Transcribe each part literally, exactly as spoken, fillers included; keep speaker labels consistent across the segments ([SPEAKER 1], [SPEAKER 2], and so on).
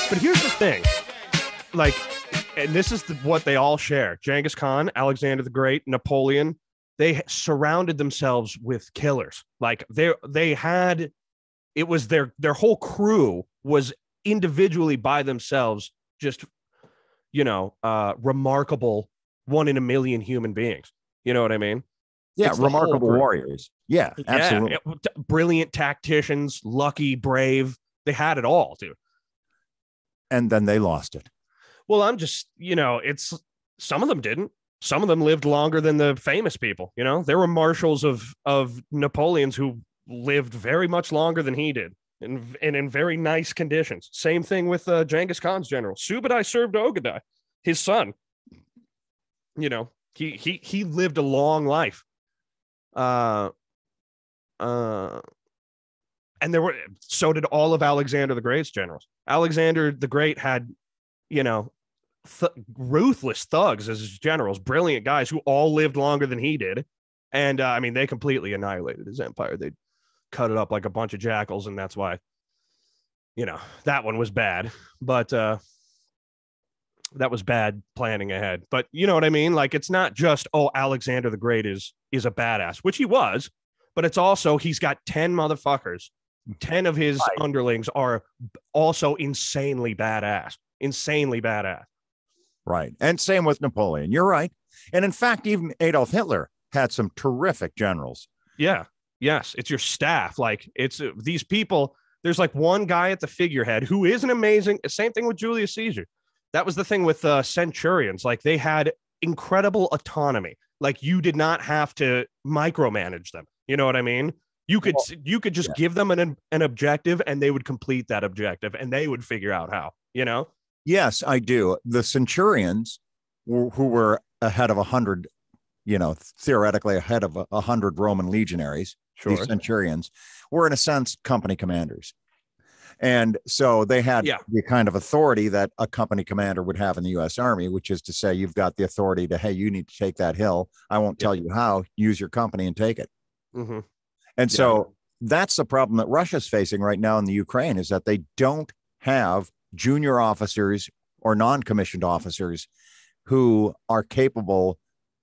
[SPEAKER 1] But here's the thing, like, and this is the, what they all share: Genghis Khan, Alexander the Great, Napoleon. They surrounded themselves with killers. Like they they had, it was their their whole crew was individually by themselves, just, you know, uh, remarkable, one in a million human beings. You know what I mean?
[SPEAKER 2] Yeah, remarkable warriors. Yeah, absolutely.
[SPEAKER 1] Yeah, it, brilliant tacticians, lucky, brave. They had it all, dude.
[SPEAKER 2] And then they lost it.
[SPEAKER 1] Well, I'm just, you know, it's some of them didn't. Some of them lived longer than the famous people. You know, there were marshals of of Napoleon's who lived very much longer than he did, and, and in very nice conditions. Same thing with uh, Genghis Khan's general. Subadai served Ogadai, his son. You know, he he he lived a long life. Uh, uh, and there were, so did all of Alexander the Great's generals. Alexander the Great had, you know, th- ruthless thugs as his generals, brilliant guys who all lived longer than he did. And uh, I mean, they completely annihilated his empire. They cut it up like a bunch of jackals. And that's why, you know, that one was bad, but uh, that was bad planning ahead. But you know what I mean? Like, it's not just, oh, Alexander the Great is, is a badass, which he was, but it's also, he's got ten motherfuckers. ten of his right. underlings are also insanely badass, insanely badass.
[SPEAKER 2] Right. And same with Napoleon. You're right. And in fact, even Adolf Hitler had some terrific generals.
[SPEAKER 1] Yeah. Yes. It's your staff. Like, it's uh, these people. There's like one guy at the figurehead who is an amazing, same thing with Julius Caesar. That was the thing with uh, centurions. Like, they had incredible autonomy. Like, you did not have to micromanage them. You know what I mean? You could well, you could just yeah. give them an an objective, and they would complete that objective, and they would figure out how, you know?
[SPEAKER 2] Yes, I do. The centurions, who were ahead of a hundred, you know, theoretically ahead of a hundred Roman legionaries, sure. These centurions were, in a sense, company commanders. And so they had yeah. the kind of authority that a company commander would have in the U S Army, which is to say, you've got the authority to, hey, you need to take that hill. I won't tell yeah. you how. Use your company and take it.
[SPEAKER 1] Mm-hmm.
[SPEAKER 2] And so yeah. that's the problem that Russia's facing right now in the Ukraine, is that they don't have junior officers or non-commissioned officers who are capable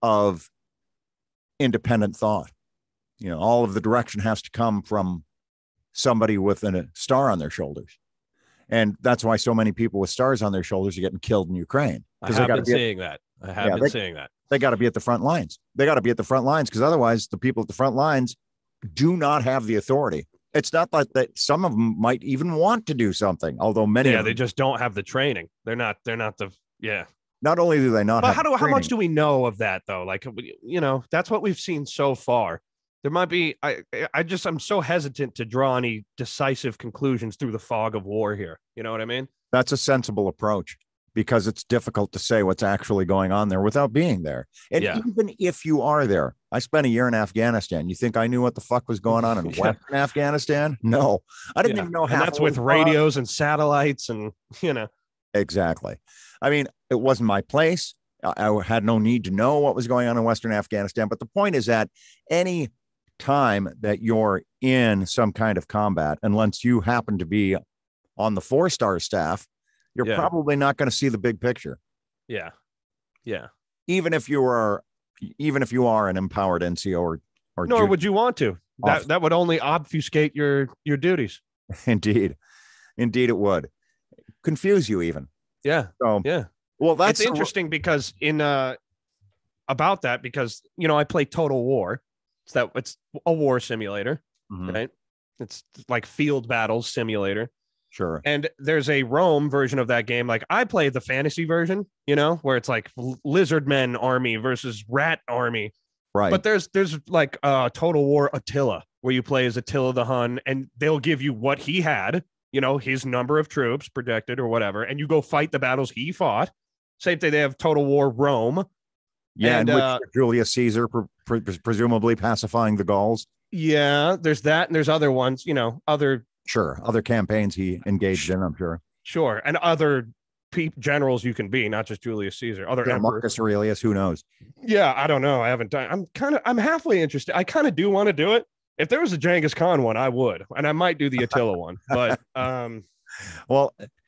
[SPEAKER 2] of independent thought. You know, all of the direction has to come from somebody with a star on their shoulders. And that's why so many people with stars on their shoulders are getting killed in Ukraine.
[SPEAKER 1] I have been seeing that. I have been seeing that.
[SPEAKER 2] They got to be at the front lines. They got to be at the front lines, because otherwise the people at the front lines do not have the authority. It's not like that. Some of them might even want to do something, although many
[SPEAKER 1] yeah,
[SPEAKER 2] of
[SPEAKER 1] they
[SPEAKER 2] them,
[SPEAKER 1] just don't have the training. They're not, they're not the, yeah.
[SPEAKER 2] Not only do they not
[SPEAKER 1] but
[SPEAKER 2] have
[SPEAKER 1] how do,
[SPEAKER 2] the
[SPEAKER 1] how much do we know of that though? Like, you know, that's what we've seen so far. There might be, I, I just, I'm so hesitant to draw any decisive conclusions through the fog of war here. You know what I mean?
[SPEAKER 2] That's a sensible approach, because it's difficult to say what's actually going on there without being there. And yeah. even if you are there, I spent a year in Afghanistan. You think I knew what the fuck was going on in yeah. Western Afghanistan? No, I didn't yeah. even know.
[SPEAKER 1] And that's with radios and satellites and, you know.
[SPEAKER 2] Exactly. I mean, it wasn't my place. I, I had no need to know what was going on in Western Afghanistan. But the point is that any time that you're in some kind of combat, unless you happen to be on the four-star staff, you're yeah. probably not going to see the big picture.
[SPEAKER 1] Yeah. Yeah.
[SPEAKER 2] Even if you are, even if you are an empowered N C O or, or
[SPEAKER 1] nor would you want to, that, that would only obfuscate your, your duties.
[SPEAKER 2] Indeed. Indeed it would confuse you even.
[SPEAKER 1] Yeah.
[SPEAKER 2] So,
[SPEAKER 1] yeah.
[SPEAKER 2] Well, that's
[SPEAKER 1] it's interesting because in, uh, about that, because, you know, I play Total War. It's that it's a war simulator, mm-hmm. right? It's like field battles simulator.
[SPEAKER 2] Sure.
[SPEAKER 1] And there's a Rome version of that game. Like, I play the fantasy version, you know, where it's like lizard men army versus rat army.
[SPEAKER 2] Right.
[SPEAKER 1] But there's there's like uh Total War Attila, where you play as Attila the Hun, and they'll give you what he had, you know, his number of troops projected or whatever, and you go fight the battles he fought. Same thing. They have Total War Rome.
[SPEAKER 2] Yeah, and, and uh, Julius Caesar pre- pre- presumably pacifying the Gauls.
[SPEAKER 1] Yeah, there's that, and there's other ones, you know, other.
[SPEAKER 2] Sure. Other campaigns he engaged in, I'm sure.
[SPEAKER 1] Sure. And other pe- generals you can be, not just Julius Caesar, other
[SPEAKER 2] yeah, Marcus Aurelius, who knows?
[SPEAKER 1] Yeah, I don't know. I haven't done, I'm kind of, I'm halfway interested. I kind of do want to do it. If there was a Genghis Khan one, I would, and I might do the Attila one, but, um,
[SPEAKER 2] well,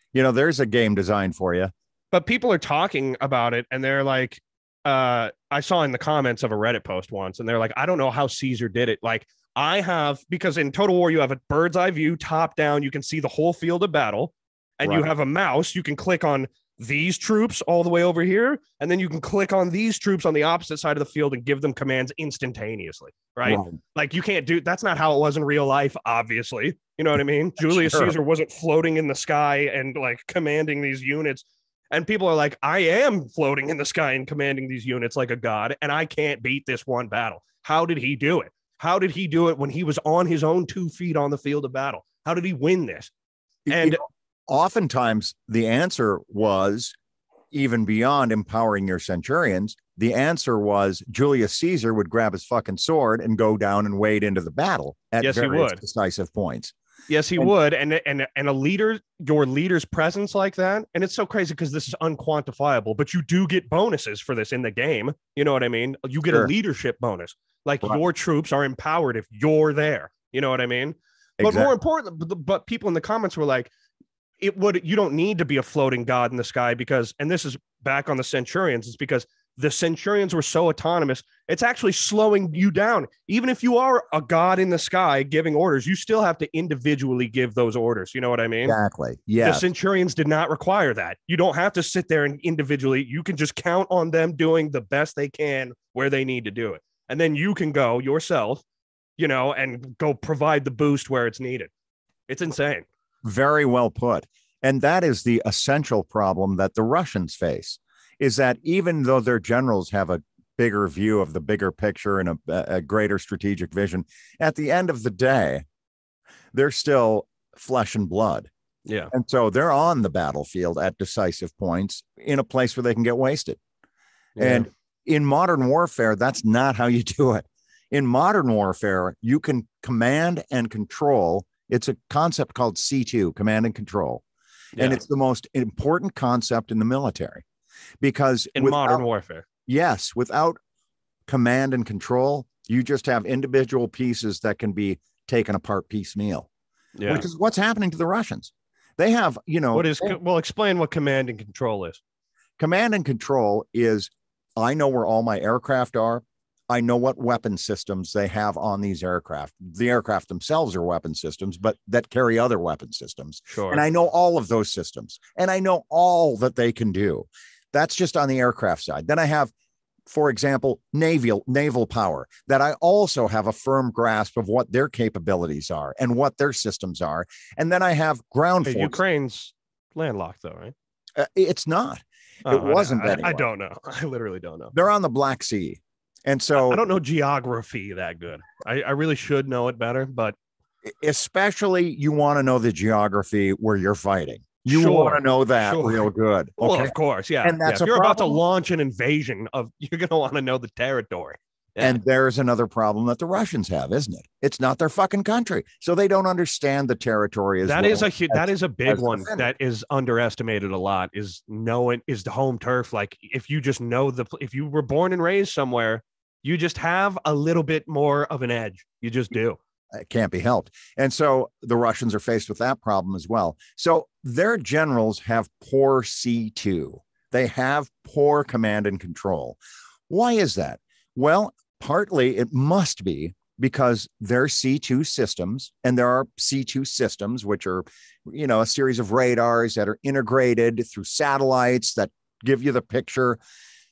[SPEAKER 2] You know, there's a game designed for you.
[SPEAKER 1] But people are talking about it and they're like, uh, I saw in the comments of a Reddit post once, and they're like, I don't know how Caesar did it. Like, I have, because in Total War, you have a bird's eye view, top down, you can see the whole field of battle, and right. you have a mouse, you can click on these troops all the way over here, and then you can click on these troops on the opposite side of the field and give them commands instantaneously, right? right. Like, you can't do, that's not how it was in real life, obviously. You know what I mean? Julius sure. Caesar wasn't floating in the sky and like commanding these units. And people are like, I am floating in the sky and commanding these units like a god, and I can't beat this one battle. How did he do it? How did he do it when he was on his own two feet on the field of battle? How did he win this? And
[SPEAKER 2] you know, oftentimes the answer was, even beyond empowering your centurions, the answer was Julius Caesar would grab his fucking sword and go down and wade into the battle at
[SPEAKER 1] yes,
[SPEAKER 2] various
[SPEAKER 1] he would.
[SPEAKER 2] decisive points.
[SPEAKER 1] Yes, he and, would. And, and, and a leader, your leader's presence like that. And it's so crazy because this is unquantifiable, but you do get bonuses for this in the game. You know what I mean? You get sure. a leadership bonus. Like right. your troops are empowered if you're there. You know what I mean? Exactly. But more important, but, but people in the comments were like, it would, you don't need to be a floating god in the sky because, and this is back on the centurions, it's because the centurions were so autonomous. It's actually slowing you down. Even if you are a god in the sky giving orders, you still have to individually give those orders. You know what I mean?
[SPEAKER 2] Exactly. Yeah.
[SPEAKER 1] The centurions did not require that. You don't have to sit there and individually, you can just count on them doing the best they can where they need to do it. And then you can go yourself, you know, and go provide the boost where it's needed. It's insane.
[SPEAKER 2] Very well put. And that is the essential problem that the Russians face, is that even though their generals have a bigger view of the bigger picture and a, a greater strategic vision, at the end of the day, they're still flesh and blood.
[SPEAKER 1] Yeah.
[SPEAKER 2] And so they're on the battlefield at decisive points in a place where they can get wasted. Yeah. And in modern warfare, that's not how you do it. In modern warfare, you can command and control. It's a concept called C two, command and control. Yeah. And it's the most important concept in the military. Because
[SPEAKER 1] in
[SPEAKER 2] without,
[SPEAKER 1] modern warfare,
[SPEAKER 2] yes, without command and control, you just have individual pieces that can be taken apart piecemeal, yeah. which is what's happening to the Russians. They have, you know,
[SPEAKER 1] what is, well, explain what command and control is.
[SPEAKER 2] Command and control is, I know where all my aircraft are. I know what weapon systems they have on these aircraft. The aircraft themselves are weapon systems, but that carry other weapon systems.
[SPEAKER 1] Sure.
[SPEAKER 2] And I know all of those systems, and I know all that they can do. That's just on the aircraft side. Then I have, for example, naval naval power, that I also have a firm grasp of what their capabilities are and what their systems are. And then I have ground
[SPEAKER 1] hey,
[SPEAKER 2] force.
[SPEAKER 1] Ukraine's landlocked, though, right?
[SPEAKER 2] Uh, it's not.
[SPEAKER 1] Oh,
[SPEAKER 2] it wasn't.
[SPEAKER 1] I, I,
[SPEAKER 2] anyway.
[SPEAKER 1] I don't know. I literally don't know.
[SPEAKER 2] They're on the Black Sea. And so
[SPEAKER 1] I don't know geography that good. I, I really should know it better, but
[SPEAKER 2] especially you want to know the geography where you're fighting. You
[SPEAKER 1] sure,
[SPEAKER 2] want to know that
[SPEAKER 1] sure.
[SPEAKER 2] real good. Okay?
[SPEAKER 1] Well, of course, yeah.
[SPEAKER 2] And that's
[SPEAKER 1] yeah. If
[SPEAKER 2] a
[SPEAKER 1] you're
[SPEAKER 2] problem.
[SPEAKER 1] about to launch an invasion of, you're going to want to know the territory. Yeah.
[SPEAKER 2] And there's another problem that the Russians have, isn't it? It's not their fucking country, so they don't understand the territory as
[SPEAKER 1] that
[SPEAKER 2] well
[SPEAKER 1] is a that is a big one
[SPEAKER 2] defended.
[SPEAKER 1] that is underestimated a lot. Is knowing is the home turf. Like if you just know the if you were born and raised somewhere, you just have a little bit more of an edge. You just do.
[SPEAKER 2] It can't be helped. And so the Russians are faced with that problem as well. So their generals have poor C two. They have poor command and control. Why is that? Well, partly it must be because their C two systems, and there are C two systems, which are, you know, a series of radars that are integrated through satellites that give you the picture.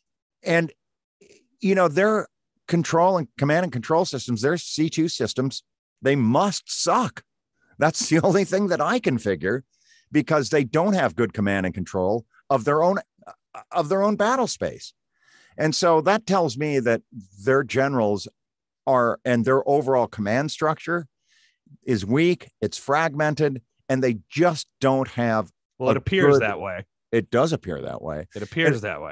[SPEAKER 2] And, you know, their control and command and control systems, their C two systems, they must suck. That's the only thing that I can figure, because they don't have good command and control of their own of their own battle space. And so that tells me that their generals are, and their overall command structure is weak, it's fragmented, and they just don't have.
[SPEAKER 1] Well, it appears
[SPEAKER 2] good,
[SPEAKER 1] that way.
[SPEAKER 2] It does appear that way.
[SPEAKER 1] It appears
[SPEAKER 2] and,
[SPEAKER 1] that way.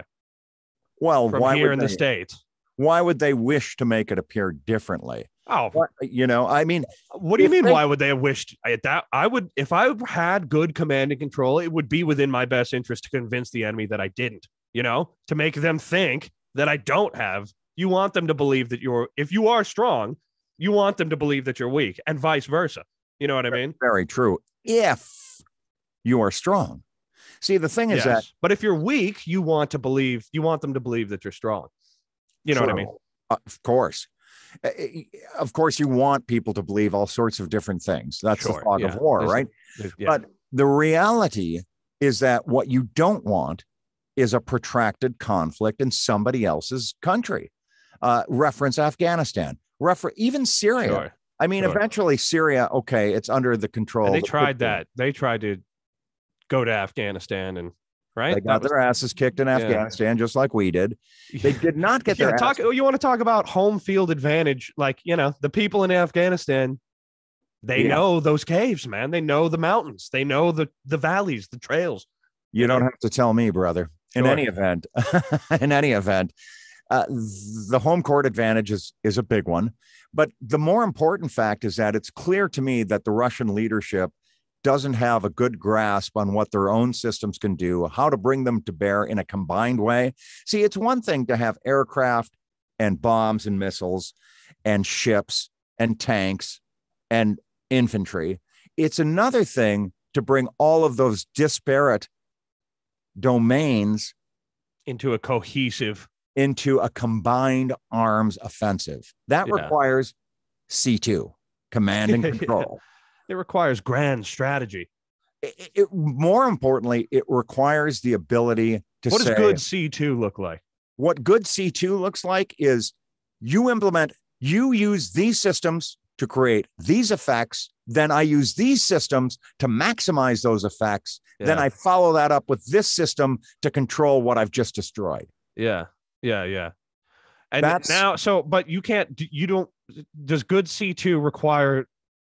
[SPEAKER 2] Well,
[SPEAKER 1] from
[SPEAKER 2] why
[SPEAKER 1] here
[SPEAKER 2] would
[SPEAKER 1] in
[SPEAKER 2] they,
[SPEAKER 1] the States.
[SPEAKER 2] Why would they wish to make it appear differently?
[SPEAKER 1] Oh,
[SPEAKER 2] what, you know, I mean,
[SPEAKER 1] what do you mean? They, why would they have wished at that? I would, if I had good command and control, it would be within my best interest to convince the enemy that I didn't, you know, to make them think that I don't have. You want them to believe that you're, if you are strong, you want them to believe that you're weak, and vice versa. You know what I mean?
[SPEAKER 2] Very true. If you are strong. See, the thing is
[SPEAKER 1] yes.
[SPEAKER 2] that,
[SPEAKER 1] but if you're weak, you want to believe, you want them to believe that you're strong. You know
[SPEAKER 2] sure,
[SPEAKER 1] what I mean?
[SPEAKER 2] Uh, of course. Uh, Of course, you want people to believe all sorts of different things. That's
[SPEAKER 1] Sure,
[SPEAKER 2] the fog
[SPEAKER 1] yeah.
[SPEAKER 2] of war,
[SPEAKER 1] There's-
[SPEAKER 2] right?
[SPEAKER 1] there's- yeah.
[SPEAKER 2] But the reality is that what you don't want is a protracted conflict in somebody else's country. Uh, reference Afghanistan, refer even Syria.
[SPEAKER 1] Sure.
[SPEAKER 2] I mean,
[SPEAKER 1] Sure.
[SPEAKER 2] eventually Syria, okay, it's under the control.
[SPEAKER 1] And they
[SPEAKER 2] of the
[SPEAKER 1] tried
[SPEAKER 2] Kurds.
[SPEAKER 1] that. They tried to go to Afghanistan and right.
[SPEAKER 2] They got
[SPEAKER 1] That
[SPEAKER 2] their asses kicked in
[SPEAKER 1] Yeah.
[SPEAKER 2] Afghanistan, just like we did. They did not get
[SPEAKER 1] yeah,
[SPEAKER 2] their
[SPEAKER 1] talk.
[SPEAKER 2] asses.
[SPEAKER 1] You want to talk about home field advantage? Like, you know, the people in Afghanistan, they
[SPEAKER 2] Yeah.
[SPEAKER 1] know those caves, man. They know the mountains. They know the the valleys, the trails.
[SPEAKER 2] You don't have to tell me, brother. In
[SPEAKER 1] Sure.
[SPEAKER 2] any event, in any event, uh, the home court advantage is, is a big one. But the more important fact is that it's clear to me that the Russian leadership doesn't have a good grasp on what their own systems can do, how to bring them to bear in a combined way. See, it's one thing to have aircraft and bombs and missiles and ships and tanks and infantry. It's another thing to bring all of those disparate domains
[SPEAKER 1] Into a cohesive.
[SPEAKER 2] into a combined arms offensive. That
[SPEAKER 1] Yeah.
[SPEAKER 2] requires C two, command and control.
[SPEAKER 1] It requires grand strategy.
[SPEAKER 2] It, it- more importantly, it requires the ability to
[SPEAKER 1] What
[SPEAKER 2] say,
[SPEAKER 1] does good C two look like?
[SPEAKER 2] what good C two looks like is you implement, you use these systems to create these effects. Then I use these systems to maximize those effects. Then
[SPEAKER 1] Yeah.
[SPEAKER 2] I follow that up with this system to control what I've just destroyed.
[SPEAKER 1] Yeah. Yeah. Yeah. And
[SPEAKER 2] That's-
[SPEAKER 1] now, so, but you can't, you don't, does good C two require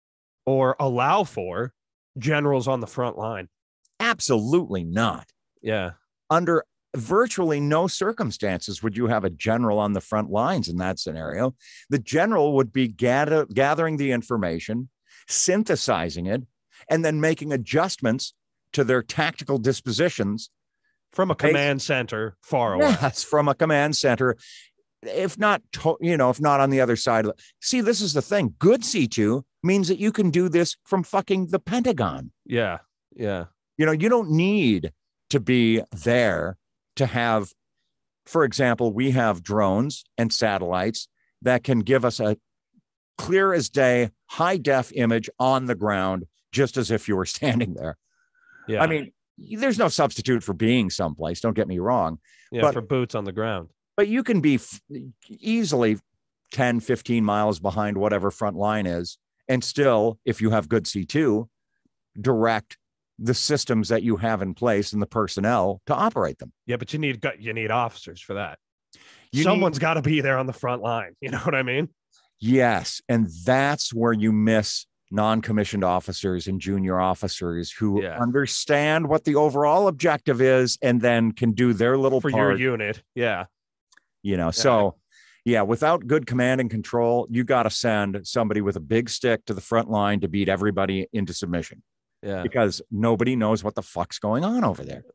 [SPEAKER 1] or allow for generals on the front line?
[SPEAKER 2] Absolutely not.
[SPEAKER 1] Yeah.
[SPEAKER 2] Under virtually no circumstances would you have a general on the front lines in that scenario. The general would be gather, gathering the information, synthesizing it, and then making adjustments to their tactical dispositions.
[SPEAKER 1] From a
[SPEAKER 2] Bas-
[SPEAKER 1] command center far away.
[SPEAKER 2] Yes, from a command center, if not, to, you know, if not on the other side. See, this is the thing. Good C two means that you can do this from fucking the Pentagon.
[SPEAKER 1] Yeah. Yeah.
[SPEAKER 2] You know, you don't need to be there to have, for example, we have drones and satellites that can give us a clear as day, high def image on the ground, just as if you were standing there.
[SPEAKER 1] Yeah.
[SPEAKER 2] I mean, there's no substitute for being someplace. Don't get me wrong.
[SPEAKER 1] yeah,
[SPEAKER 2] but-
[SPEAKER 1] for boots on the ground.
[SPEAKER 2] But you can be f- easily ten, fifteen miles behind whatever front line is. And still, if you have good C two, direct the systems that you have in place and the personnel to operate them.
[SPEAKER 1] Yeah, but you need gu- you need officers for that.
[SPEAKER 2] You
[SPEAKER 1] Someone's got to be there on the front line. You know what I mean?
[SPEAKER 2] Yes. And that's where you miss non-commissioned officers and junior officers who
[SPEAKER 1] Yeah.
[SPEAKER 2] understand what the overall objective is and then can do their little
[SPEAKER 1] For
[SPEAKER 2] part,
[SPEAKER 1] your unit. Yeah.
[SPEAKER 2] you know. So yeah, without good command and control, you got to send somebody with a big stick to the front line to beat everybody into submission
[SPEAKER 1] Yeah.
[SPEAKER 2] because nobody knows what the fuck's going on over there.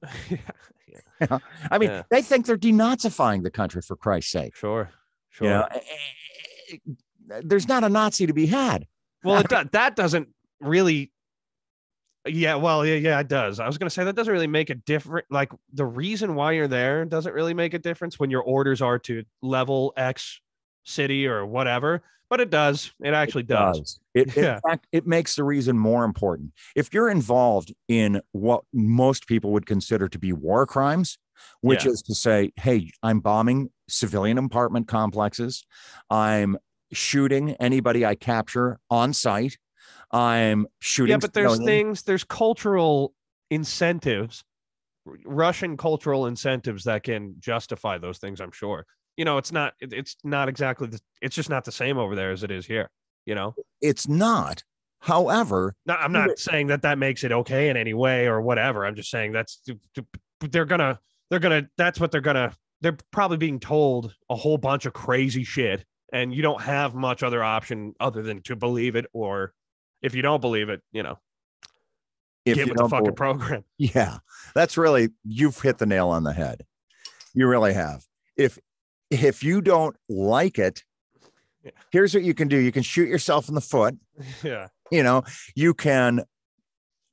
[SPEAKER 1] yeah.
[SPEAKER 2] I mean,
[SPEAKER 1] Yeah.
[SPEAKER 2] they think they're denazifying the country, for Christ's sake.
[SPEAKER 1] Sure. Sure.
[SPEAKER 2] You know, eh, eh, there's not a Nazi to be had.
[SPEAKER 1] Well, it do- that doesn't really. Yeah, well, yeah, yeah, it does. I was gonna say that doesn't really make a difference. Like the reason why you're there doesn't really make a difference when your orders are to level X city or whatever. But it does. It actually does.
[SPEAKER 2] It,
[SPEAKER 1] Yeah.
[SPEAKER 2] In fact, it makes the reason more important. If you're involved in what most people would consider to be war crimes, which
[SPEAKER 1] Yeah.
[SPEAKER 2] is to say, hey, I'm bombing civilian apartment complexes, I'm shooting anybody I capture on site, I'm shooting.
[SPEAKER 1] Yeah, but there's
[SPEAKER 2] civilians.
[SPEAKER 1] things. There's cultural incentives, R- Russian cultural incentives that can justify those things. I'm sure. You know, it's not. it- It's not exactly. The, it's just not the same over there as it is here. You know.
[SPEAKER 2] It's not. However,
[SPEAKER 1] No, I'm not saying that that makes it okay in any way or whatever. I'm just saying that's they're gonna they're gonna that's what they're gonna they're probably being told a whole bunch of crazy shit, and you don't have much other option other than to believe it, or if you don't believe it, you know,
[SPEAKER 2] if
[SPEAKER 1] get
[SPEAKER 2] you
[SPEAKER 1] with the
[SPEAKER 2] don't
[SPEAKER 1] fucking
[SPEAKER 2] believe-
[SPEAKER 1] program.
[SPEAKER 2] yeah, that's really, you've hit the nail on the head. You really have. If if you don't like it,
[SPEAKER 1] Yeah.
[SPEAKER 2] here's what you can do. You can shoot yourself in the foot.
[SPEAKER 1] Yeah,
[SPEAKER 2] You know, you can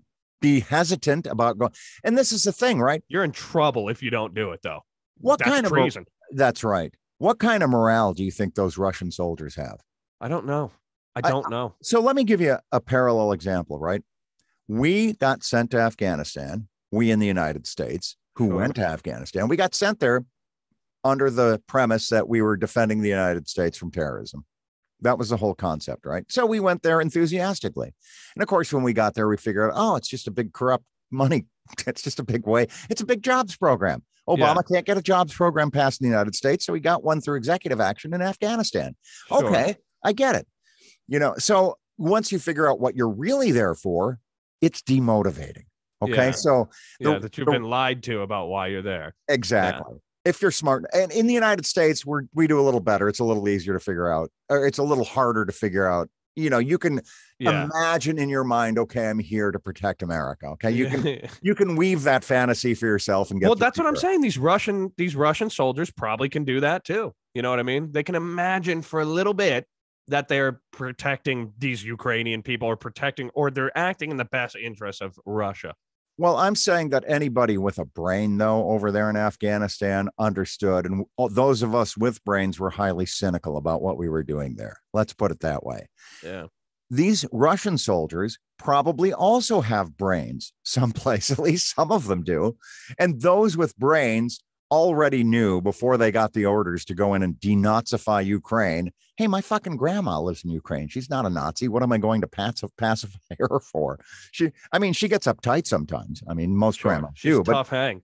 [SPEAKER 2] be hesitant about going. And this is the thing, right?
[SPEAKER 1] You're in trouble if you don't do it, though.
[SPEAKER 2] What
[SPEAKER 1] That's
[SPEAKER 2] kind
[SPEAKER 1] treason.
[SPEAKER 2] of That's right. What kind of morale do you think those Russian soldiers have?
[SPEAKER 1] I don't know. I don't I, know.
[SPEAKER 2] So let me give you a, a parallel example, right? We got sent to Afghanistan. We in the United States who sure. went to Afghanistan. We got sent there under the premise that we were defending the United States from terrorism. That was the whole concept, right? So we went there enthusiastically. And of course, when we got there, we figured out, oh, it's just a big corrupt money. It's just a big way. It's a big jobs program. Obama yeah. can't get a jobs program passed in the United States. So we got one through executive action in Afghanistan. Sure. Okay, I get it. You know, so once you figure out what you're really there for, it's demotivating. Okay.
[SPEAKER 1] Yeah.
[SPEAKER 2] So
[SPEAKER 1] the, yeah, that you've the, been lied to about why you're there.
[SPEAKER 2] Exactly. Yeah. If you're smart, and in the United States, we're, we do a little better. It's a little easier to figure out, or it's a little harder to figure out. You know, you can yeah. imagine in your mind, okay, I'm here to protect America. Okay. You can, you can weave that fantasy for yourself and get,
[SPEAKER 1] well, that's what I'm saying. These Russian, these Russian soldiers probably can do that too. You know what I mean? They can imagine for a little bit that they're protecting these Ukrainian people or protecting, or they're acting in the best interest of Russia.
[SPEAKER 2] Well, I'm saying that anybody with a brain, though, over there in Afghanistan understood. And those of us with brains were highly cynical about what we were doing there. Let's put it that way.
[SPEAKER 1] Yeah.
[SPEAKER 2] These Russian soldiers probably also have brains someplace, at least some of them do. And those with brains already knew before they got the orders to go in and denazify Ukraine. Hey, my fucking grandma lives in Ukraine. She's not a Nazi. What am I going to pacify, pacify her for? She, I mean, she gets uptight sometimes. I mean, most
[SPEAKER 1] sure.
[SPEAKER 2] grandmas
[SPEAKER 1] She's
[SPEAKER 2] do.
[SPEAKER 1] a
[SPEAKER 2] But
[SPEAKER 1] tough hang.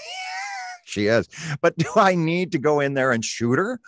[SPEAKER 2] She is. But do I need to go in there and shoot her?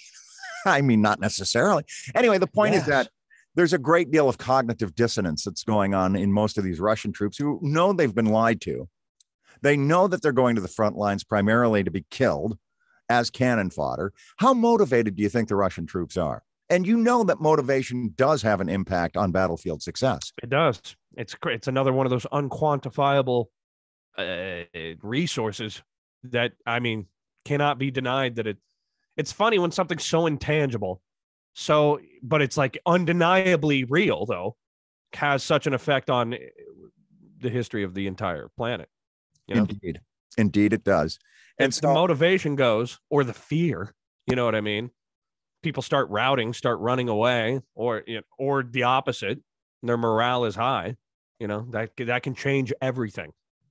[SPEAKER 2] I mean, not necessarily. Anyway, the point yes. is that there's a great deal of cognitive dissonance that's going on in most of these Russian troops who know they've been lied to. They know that they're going to the front lines primarily to be killed as cannon fodder. How motivated do you think the Russian troops are? And you know that motivation does have an impact on battlefield success.
[SPEAKER 1] It does. It's it's another one of those unquantifiable uh, resources that, I mean, cannot be denied that it. It's funny when something's so intangible, so but it's like undeniably real, though, has such an effect on the history of the entire planet. You know?
[SPEAKER 2] Indeed. Indeed, it does.
[SPEAKER 1] And so, the motivation goes, or the fear, you know what I mean? People start routing, start running away, or you know, or the opposite. Their morale is high. You know, that, that can change everything.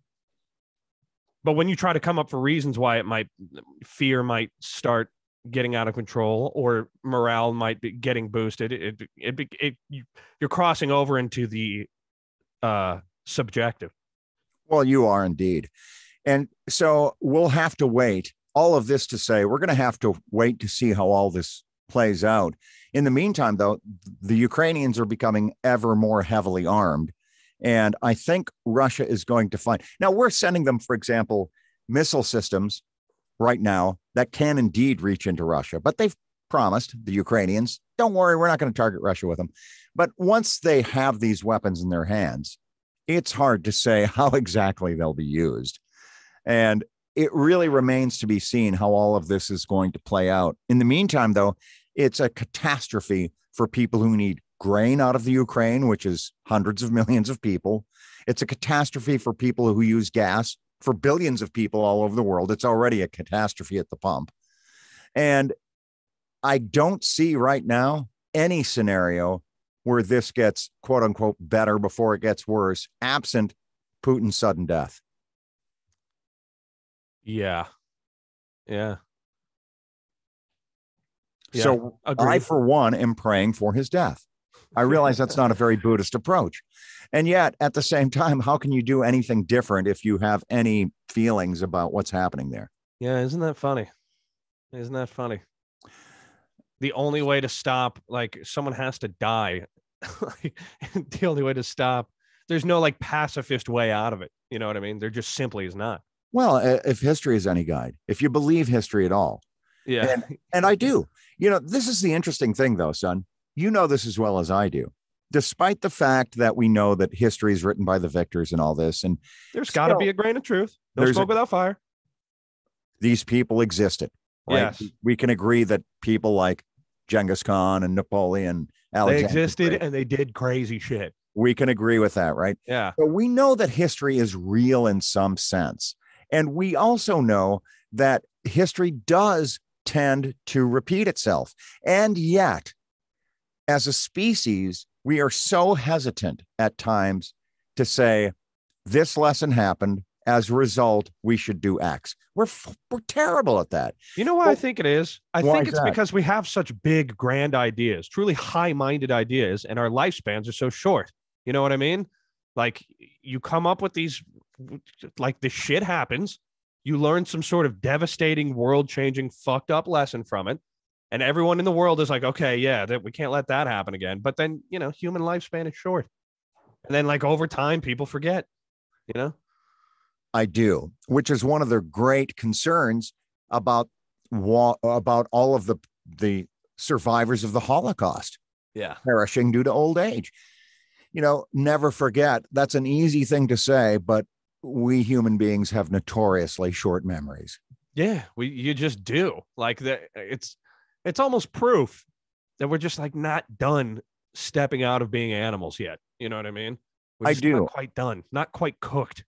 [SPEAKER 1] But when you try to come up for reasons why it might, fear might start getting out of control, or morale might be getting boosted, it, it, it, it you, you're crossing over into the uh, subjective.
[SPEAKER 2] Well, you are indeed. And so we'll have to wait. All of this to say, we're going to have to wait to see how all this plays out. In the meantime, though, the Ukrainians are becoming ever more heavily armed. And I think Russia is going to find. Now, we're sending them, for example, missile systems right now that can indeed reach into Russia. But they've promised, the Ukrainians, don't worry, we're not going to target Russia with them. But once they have these weapons in their hands, it's hard to say how exactly they'll be used. And it really remains to be seen how all of this is going to play out. In the meantime, though, it's a catastrophe for people who need grain out of the Ukraine, which is hundreds of millions of people. It's a catastrophe for people who use gas, for billions of people all over the world. It's already a catastrophe at the pump. And I don't see right now any scenario where this gets, quote unquote, better before it gets worse, absent Putin's sudden death.
[SPEAKER 1] Yeah. Yeah. Yeah.
[SPEAKER 2] So agreed. I, for one, am praying for his death. I realize that's not a very Buddhist approach. And yet, at the same time, how can you do anything different if you have any feelings about what's happening there?
[SPEAKER 1] Yeah. Isn't that funny? Isn't that funny? The only way to stop, like, someone has to die. The only way to stop. There's no like pacifist way out of it. You know what I mean? There just simply is not.
[SPEAKER 2] Well, if history is any guide, if you believe history at all.
[SPEAKER 1] Yeah.
[SPEAKER 2] And, and I do. You know, this is the interesting thing, though, son. You know this as well as I do. Despite the fact that we know that history is written by the victors and all this, and
[SPEAKER 1] there's got to be a grain of truth. No smoke without fire.
[SPEAKER 2] These people existed. Right?
[SPEAKER 1] Yes.
[SPEAKER 2] We can agree that people like Genghis Khan and Napoleon, Alexander
[SPEAKER 1] they existed and they did crazy shit.
[SPEAKER 2] We can agree with that, right?
[SPEAKER 1] Yeah.
[SPEAKER 2] So we know that history is real in some sense. And we also know that history does tend to repeat itself. And yet, as a species, we are so hesitant at times to say, this lesson happened. As a result, we should do X. We're we're terrible at that.
[SPEAKER 1] You know why
[SPEAKER 2] well,
[SPEAKER 1] I think it is? I think it's that? because we have such big, grand ideas, truly high-minded ideas, and our lifespans are so short. You know what I mean? Like, you come up with these, like, the shit happens. You learn some sort of devastating, world-changing, fucked up lesson from it. And everyone in the world is like, okay, yeah, that we can't let that happen again. But then, you know, human lifespan is short. And then, like, over time, people forget, you know?
[SPEAKER 2] I do, which is one of the great concerns about about all of the the survivors of the Holocaust.
[SPEAKER 1] Yeah.
[SPEAKER 2] Perishing due to old age. You know, never forget. That's an easy thing to say, but we human beings have notoriously short memories.
[SPEAKER 1] Yeah, we you just do. Like, the it's it's almost proof that we're just, like, not done stepping out of being animals yet. You know what I mean? We're
[SPEAKER 2] I
[SPEAKER 1] just
[SPEAKER 2] do.
[SPEAKER 1] Not quite done, not quite cooked.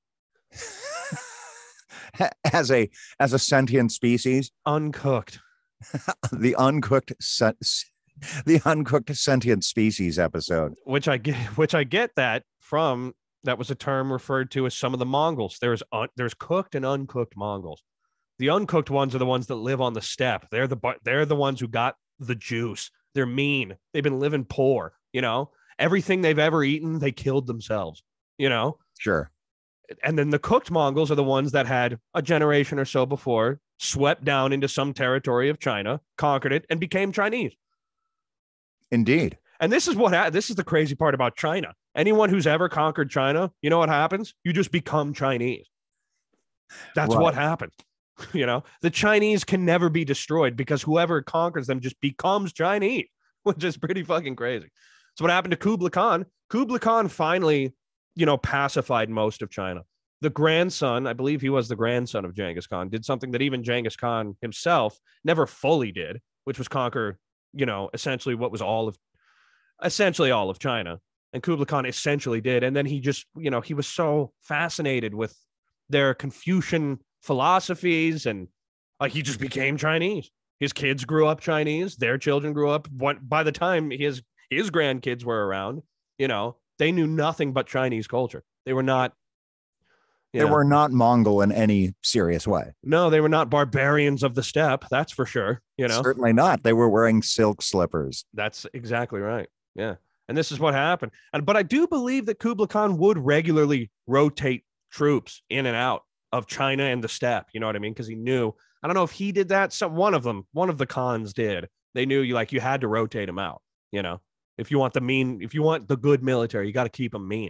[SPEAKER 2] as a as a sentient species,
[SPEAKER 1] uncooked.
[SPEAKER 2] the uncooked the uncooked sentient species episode,
[SPEAKER 1] which I get, which I get that from. That was a term referred to as some of the Mongols. There's un, there's cooked and uncooked Mongols. The uncooked ones are the ones that live on the steppe. They're the they're the ones who got the juice. They're mean. They've been living poor. You know, everything they've ever eaten, they killed themselves. You know,
[SPEAKER 2] sure.
[SPEAKER 1] And then the cooked Mongols are the ones that had a generation or so before swept down into some territory of China, conquered it, and became Chinese.
[SPEAKER 2] Indeed.
[SPEAKER 1] And this is what this is the crazy part about China. Anyone who's ever conquered China, you know what happens? You just become Chinese. That's right. What happened. You know, the Chinese can never be destroyed because whoever conquers them just becomes Chinese, which is pretty fucking crazy. So what happened to Kublai Khan? Kublai Khan finally, you know, pacified most of China. The grandson, I believe he was the grandson of Genghis Khan, did something that even Genghis Khan himself never fully did, which was conquer, you know, essentially what was all of, essentially all of China. And Kublai Khan essentially did. And then he just, you know, he was so fascinated with their Confucian philosophies, and uh, he just became Chinese. His kids grew up Chinese. Their children grew up. By the time his his grandkids were around, you know, they knew nothing but Chinese culture. They were not.
[SPEAKER 2] They know, were not Mongol in any serious way.
[SPEAKER 1] No, they were not barbarians of the steppe. That's for sure. You know,
[SPEAKER 2] certainly not. They were wearing silk slippers.
[SPEAKER 1] That's exactly right. Yeah. And this is what happened. And but I do believe that Kublai Khan would regularly rotate troops in and out of China and the steppe. You know what I mean? Because he knew. I don't know if he did that. Some one of them, one of the Khans did. They knew you like you had to rotate them out. You know, if you want the mean, if you want the good military, you got to keep them mean.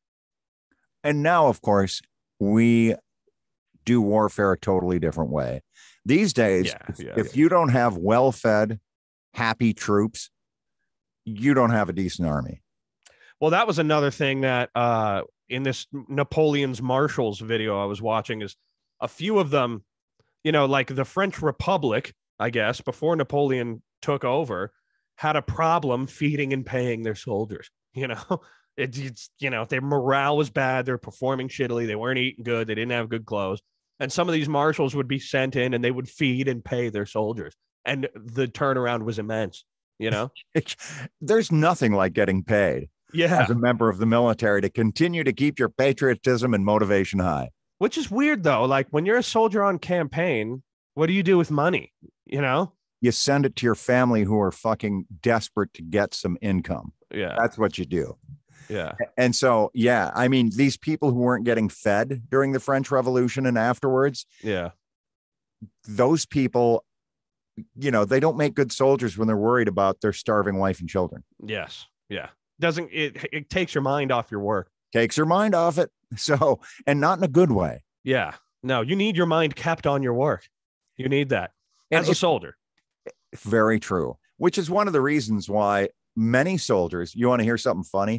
[SPEAKER 2] And now, of course, we do warfare a totally different way. These days,
[SPEAKER 1] yeah,
[SPEAKER 2] if,
[SPEAKER 1] yeah,
[SPEAKER 2] if
[SPEAKER 1] yeah.
[SPEAKER 2] you don't have well-fed, happy troops, you don't have a decent army.
[SPEAKER 1] Well, that was another thing that uh, in this Napoleon's Marshals video I was watching is a few of them, you know, like the French Republic, I guess, before Napoleon took over, had a problem feeding and paying their soldiers. You know, it, it's, you know, their morale was bad. They're performing shittily. They weren't eating good. They didn't have good clothes. And some of these marshals would be sent in and they would feed and pay their soldiers. And the turnaround was immense. You know,
[SPEAKER 2] there's nothing like getting paid
[SPEAKER 1] yeah.
[SPEAKER 2] as a member of the military to continue to keep your patriotism and motivation high.
[SPEAKER 1] Which is weird, though. Like when you're a soldier on campaign, what do you do with money? You know,
[SPEAKER 2] you send it to your family who are fucking desperate to get some income.
[SPEAKER 1] Yeah,
[SPEAKER 2] that's what you do.
[SPEAKER 1] Yeah.
[SPEAKER 2] And so, yeah, I mean, these people who weren't getting fed during the French Revolution and afterwards.
[SPEAKER 1] Yeah.
[SPEAKER 2] Those people, you know, they don't make good soldiers when they're worried about their starving wife and children.
[SPEAKER 1] Yes. Yeah. Doesn't it, it takes your mind off your work.
[SPEAKER 2] Takes your mind off it. So, and not in a good way.
[SPEAKER 1] Yeah. No, you need your mind kept on your work. You need that as a soldier.
[SPEAKER 2] Very true. Which is one of the reasons why many soldiers, you want to hear something funny?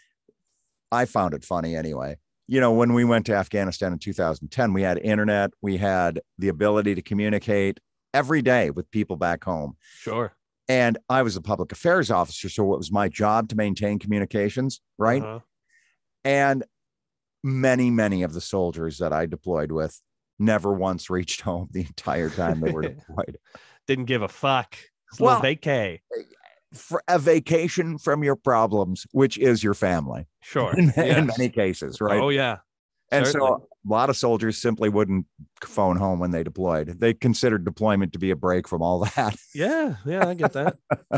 [SPEAKER 2] I found it funny anyway. You know, when we went to Afghanistan in two thousand ten, we had internet, we had the ability to communicate every day with people back home.
[SPEAKER 1] Sure.
[SPEAKER 2] And I was a public affairs officer, so it was my job to maintain communications, right?
[SPEAKER 1] Uh-huh.
[SPEAKER 2] And many, many of the soldiers that I deployed with never once reached home the entire time they were deployed.
[SPEAKER 1] Didn't give a fuck. It's a
[SPEAKER 2] Well,
[SPEAKER 1] little vacay.
[SPEAKER 2] For a vacation from your problems, which is your family.
[SPEAKER 1] Sure.
[SPEAKER 2] In,
[SPEAKER 1] Yes.
[SPEAKER 2] in many cases, right?
[SPEAKER 1] Oh, yeah.
[SPEAKER 2] And
[SPEAKER 1] Certainly.
[SPEAKER 2] so a lot of soldiers simply wouldn't phone home when they deployed. They considered deployment to be a break from all that.
[SPEAKER 1] Yeah. Yeah. I get that.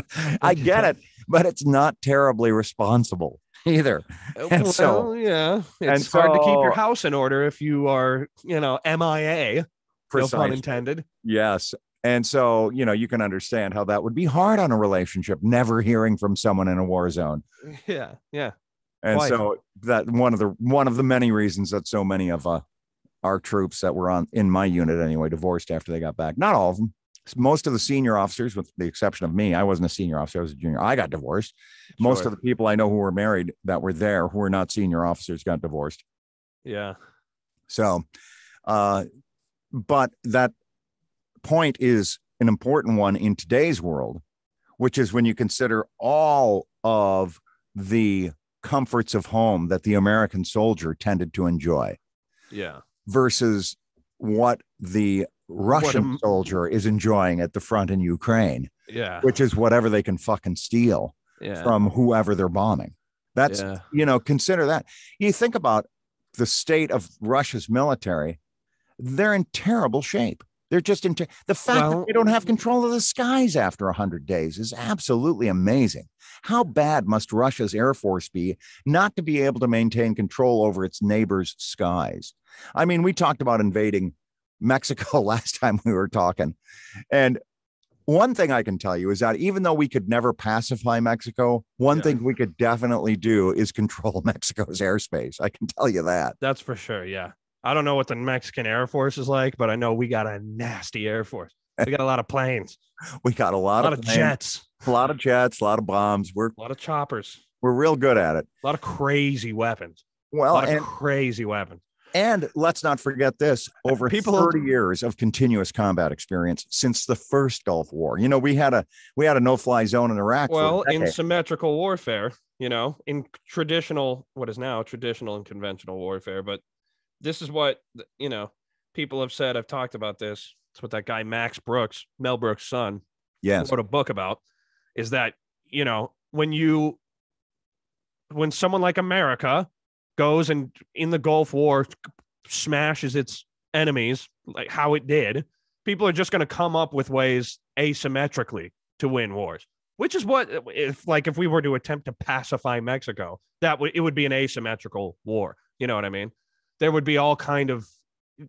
[SPEAKER 2] I get it, but it's not terribly responsible either. And
[SPEAKER 1] well,
[SPEAKER 2] so,
[SPEAKER 1] yeah, it's
[SPEAKER 2] and
[SPEAKER 1] hard to keep
[SPEAKER 2] so-
[SPEAKER 1] your house in order if you are, you know, M I A. No pun
[SPEAKER 2] Precisely.
[SPEAKER 1] intended.
[SPEAKER 2] Yes. And so, you know, you can understand how that would be hard on a relationship, never hearing from someone in a war zone.
[SPEAKER 1] Yeah. Yeah.
[SPEAKER 2] And
[SPEAKER 1] Quite.
[SPEAKER 2] so that one of the one of the many reasons that so many of uh, our troops that were on in my unit anyway divorced after they got back. Not all of them. Most of the senior officers, with the exception of me, I wasn't a senior officer, I was a junior. I got divorced. Most
[SPEAKER 1] Sure.
[SPEAKER 2] of the people I know who were married that were there who were not senior officers got divorced.
[SPEAKER 1] Yeah.
[SPEAKER 2] So, uh, but that point is an important one in today's world, which is when you consider all of the comforts of home that the American soldier tended to enjoy
[SPEAKER 1] Yeah.
[SPEAKER 2] versus what the Russian
[SPEAKER 1] am-
[SPEAKER 2] soldier is enjoying at the front in Ukraine,
[SPEAKER 1] Yeah.
[SPEAKER 2] which is whatever they can fucking steal
[SPEAKER 1] Yeah.
[SPEAKER 2] from whoever they're bombing. That's,
[SPEAKER 1] Yeah.
[SPEAKER 2] you know, consider that. You think about the state of Russia's military, they're in terrible shape. They're just in ter- the fact
[SPEAKER 1] Well-
[SPEAKER 2] that they don't have control of the skies after one hundred days is absolutely amazing. How bad must Russia's Air Force be not to be able to maintain control over its neighbors' skies? I mean, we talked about invading Mexico last time we were talking. And one thing I can tell you is that even though we could never pacify Mexico, one
[SPEAKER 1] Yeah.
[SPEAKER 2] thing we could definitely do is control Mexico's airspace. I can tell you that.
[SPEAKER 1] That's for sure. Yeah. I don't know what the Mexican Air Force is like, but I know we got a nasty Air Force. We got a lot of planes,
[SPEAKER 2] We got a
[SPEAKER 1] a
[SPEAKER 2] lot,
[SPEAKER 1] lot
[SPEAKER 2] of,
[SPEAKER 1] of
[SPEAKER 2] planes,
[SPEAKER 1] jets,
[SPEAKER 2] a lot of jets, a lot of bombs. We're
[SPEAKER 1] a lot of choppers,
[SPEAKER 2] we're real good at it.
[SPEAKER 1] a lot of crazy weapons, a
[SPEAKER 2] Well,
[SPEAKER 1] lot of
[SPEAKER 2] and
[SPEAKER 1] crazy weapons.
[SPEAKER 2] and let's not forget this: over
[SPEAKER 1] People-
[SPEAKER 2] thirty years of continuous combat experience since the first Gulf War. You know, we had a we had a no-fly zone in Iraq.
[SPEAKER 1] Well,
[SPEAKER 2] for a
[SPEAKER 1] in
[SPEAKER 2] decade.
[SPEAKER 1] symmetrical warfare, you know, in traditional, what is now traditional and conventional warfare, but this is what, you know, people have said. I've talked about this. It's what that guy, Max Brooks, Mel Brooks' son,
[SPEAKER 2] yes,
[SPEAKER 1] wrote a book about, is that, you know, when you, when someone like America goes and in the Gulf War smashes its enemies, like how it did, people are just going to come up with ways asymmetrically to win wars, which is what, if like, if we were to attempt to pacify Mexico, that would, it would be an asymmetrical war. You know what I mean? There would be all kind of c-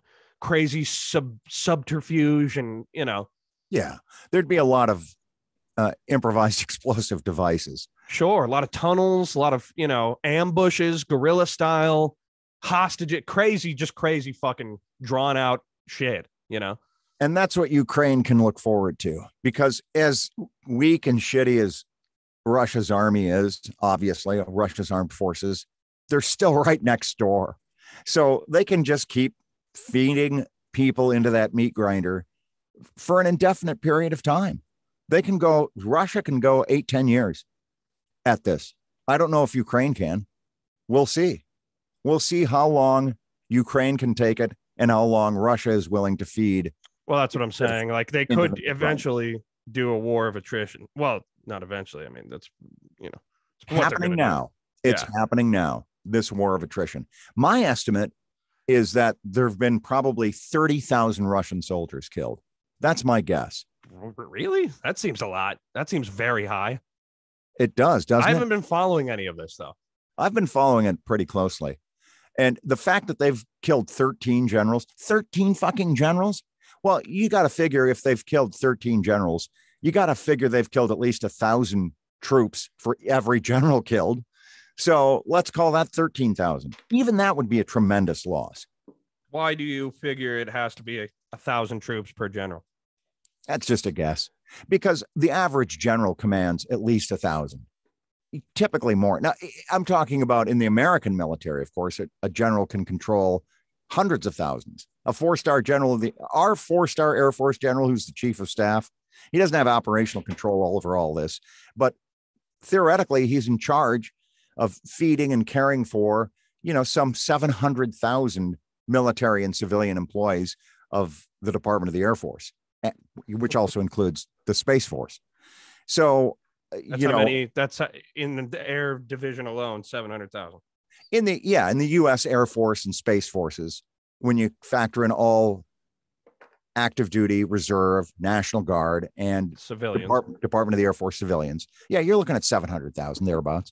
[SPEAKER 1] crazy sub subterfuge and, you know,
[SPEAKER 2] yeah, there'd be a lot of uh, improvised explosive devices.
[SPEAKER 1] sure, a lot of tunnels, a lot of, you know, ambushes, guerrilla style, hostage, crazy, just crazy fucking drawn out shit, you know?
[SPEAKER 2] And that's what Ukraine can look forward to, because as weak and shitty as Russia's army is, obviously, Russia's armed forces, they're still right next door. So they can just keep feeding people into that meat grinder for an indefinite period of time. They can go, Russia can go eight, ten years at this. I don't know if Ukraine can. We'll see. We'll see how long Ukraine can take it and how long Russia is willing to feed.
[SPEAKER 1] Well, that's what I'm saying. Like they
[SPEAKER 2] Into
[SPEAKER 1] could
[SPEAKER 2] the front.
[SPEAKER 1] eventually do a war of attrition. Well, not eventually. I mean, that's, you know, it's what they're
[SPEAKER 2] Happening
[SPEAKER 1] gonna do.
[SPEAKER 2] now. It's
[SPEAKER 1] Yeah.
[SPEAKER 2] happening now, this war of attrition. My estimate is that there have been probably thirty thousand Russian soldiers killed. That's my guess.
[SPEAKER 1] Really? That seems a lot. That seems very high.
[SPEAKER 2] It does, doesn't
[SPEAKER 1] I
[SPEAKER 2] it?
[SPEAKER 1] haven't been following any of this though.
[SPEAKER 2] I've been following it pretty closely. And the fact that they've killed thirteen generals, thirteen fucking generals. Well, you got to figure if they've killed thirteen generals, you got to figure they've killed at least a thousand troops for every general killed. So let's call that thirteen thousand. Even that would be a tremendous loss.
[SPEAKER 1] Why do you figure it has to be a, a thousand troops per general?
[SPEAKER 2] That's just a guess, because the average general commands at least a thousand, typically more. Now, I'm talking about in the American military, of course, a, a general can control hundreds of thousands. A four-star general of the our four-star Air Force general, who's the chief of staff, He doesn't have operational control over all this, but theoretically, he's in charge of feeding and caring for, you know, some seven hundred thousand military and civilian employees of the Department of the Air Force, which also includes the Space Force. So,
[SPEAKER 1] that's
[SPEAKER 2] you
[SPEAKER 1] how
[SPEAKER 2] know,
[SPEAKER 1] many, that's in the air division alone, seven hundred thousand.
[SPEAKER 2] In the, yeah, in the U S Air Force and Space Forces, when you factor in all active duty, reserve, National Guard, and
[SPEAKER 1] civilians,
[SPEAKER 2] Department, Department of the Air Force civilians, yeah, you're looking at seven hundred thousand thereabouts.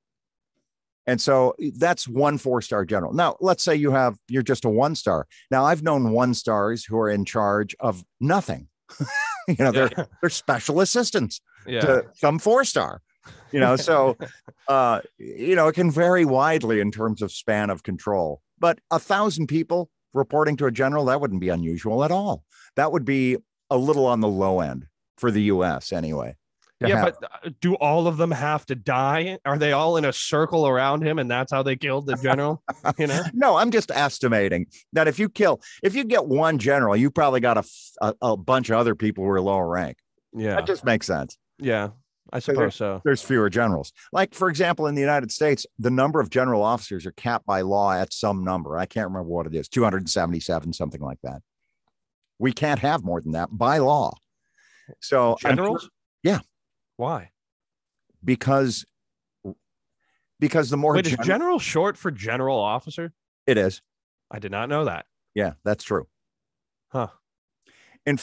[SPEAKER 2] And so that's one four-star general. Now, let's say you have, you're just a one-star. Now, I've known one-stars who are in charge of nothing. you know, they're,
[SPEAKER 1] yeah.
[SPEAKER 2] they're special assistants
[SPEAKER 1] yeah.
[SPEAKER 2] to some four-star, you know, so, uh, you know, it can vary widely in terms of span of control. But a thousand people reporting to a general, that wouldn't be unusual at all. That would be a little on the low end for the U S anyway.
[SPEAKER 1] Yeah,
[SPEAKER 2] have.
[SPEAKER 1] but do all of them have to die? Are they all in a circle around him, and that's how they killed the general? You know?
[SPEAKER 2] No, I'm just estimating that if you kill, if you get one general, you probably got a, a, a bunch of other people who are lower rank.
[SPEAKER 1] Yeah,
[SPEAKER 2] that just makes sense.
[SPEAKER 1] Yeah, I suppose
[SPEAKER 2] there's,
[SPEAKER 1] so.
[SPEAKER 2] There's fewer generals. Like, for example, in the United States, the number of general officers are capped by law at some number. I can't remember what it is, two hundred seventy-seven, something like that. We can't have more than that by law. So
[SPEAKER 1] generals?
[SPEAKER 2] Sure, yeah.
[SPEAKER 1] Why?
[SPEAKER 2] Because because the more
[SPEAKER 1] Wait, gen- is general short for general officer?
[SPEAKER 2] It is.
[SPEAKER 1] I did not know that.
[SPEAKER 2] Yeah, that's true.
[SPEAKER 1] Huh.
[SPEAKER 2] In,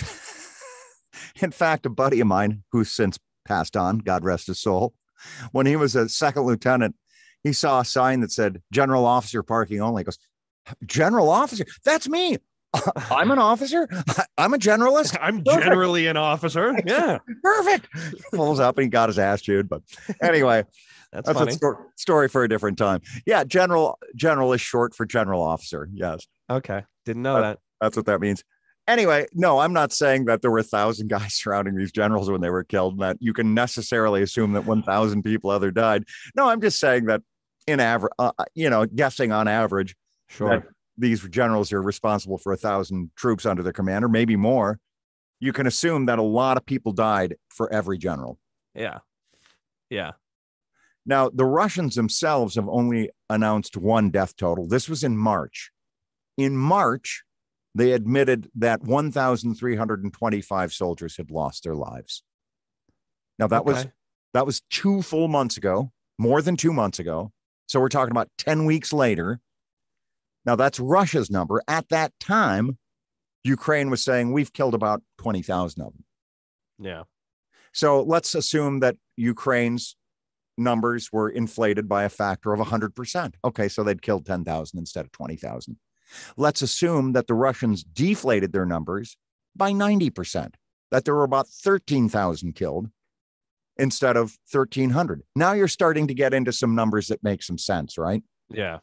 [SPEAKER 2] in fact, a buddy of mine who's since passed on, God rest his soul, when he was a second lieutenant, he saw a sign that said general officer parking only. He goes, general officer? That's me. I'm an officer. I'm a generalist.
[SPEAKER 1] I'm
[SPEAKER 2] Perfect.
[SPEAKER 1] Generally an officer. Yeah.
[SPEAKER 2] Perfect. Pulls up and he got his ass chewed. But anyway,
[SPEAKER 1] that's,
[SPEAKER 2] that's
[SPEAKER 1] funny.
[SPEAKER 2] a sto- story for a different time. Yeah. General, general is short for general officer. Yes.
[SPEAKER 1] Okay. Didn't know
[SPEAKER 2] uh,
[SPEAKER 1] that.
[SPEAKER 2] That's what that means. Anyway, no, I'm not saying that there were a thousand guys surrounding these generals when they were killed, and that you can necessarily assume that one thousand people other died. No, I'm just saying that in average, uh, you know, guessing on average,
[SPEAKER 1] sure,
[SPEAKER 2] these generals are responsible for a thousand troops under their command, or maybe more. You can assume that a lot of people died for every general.
[SPEAKER 1] Yeah. Yeah.
[SPEAKER 2] Now, the Russians themselves have only announced one death total. This was in March. In March, they admitted that one thousand three hundred twenty-five soldiers had lost their lives. Now, that okay. was that was two full months ago, more than two months ago. So we're talking about ten weeks later. Now, that's Russia's number. At that time, Ukraine was saying we've killed about twenty thousand of them.
[SPEAKER 1] Yeah.
[SPEAKER 2] So let's assume that Ukraine's numbers were inflated by a factor of one hundred percent. Okay, so they'd killed ten thousand instead of twenty thousand. Let's assume that the Russians deflated their numbers by ninety percent, that there were about thirteen thousand killed instead of thirteen hundred. Now you're starting to get into some numbers that make some sense, right?
[SPEAKER 1] Yeah.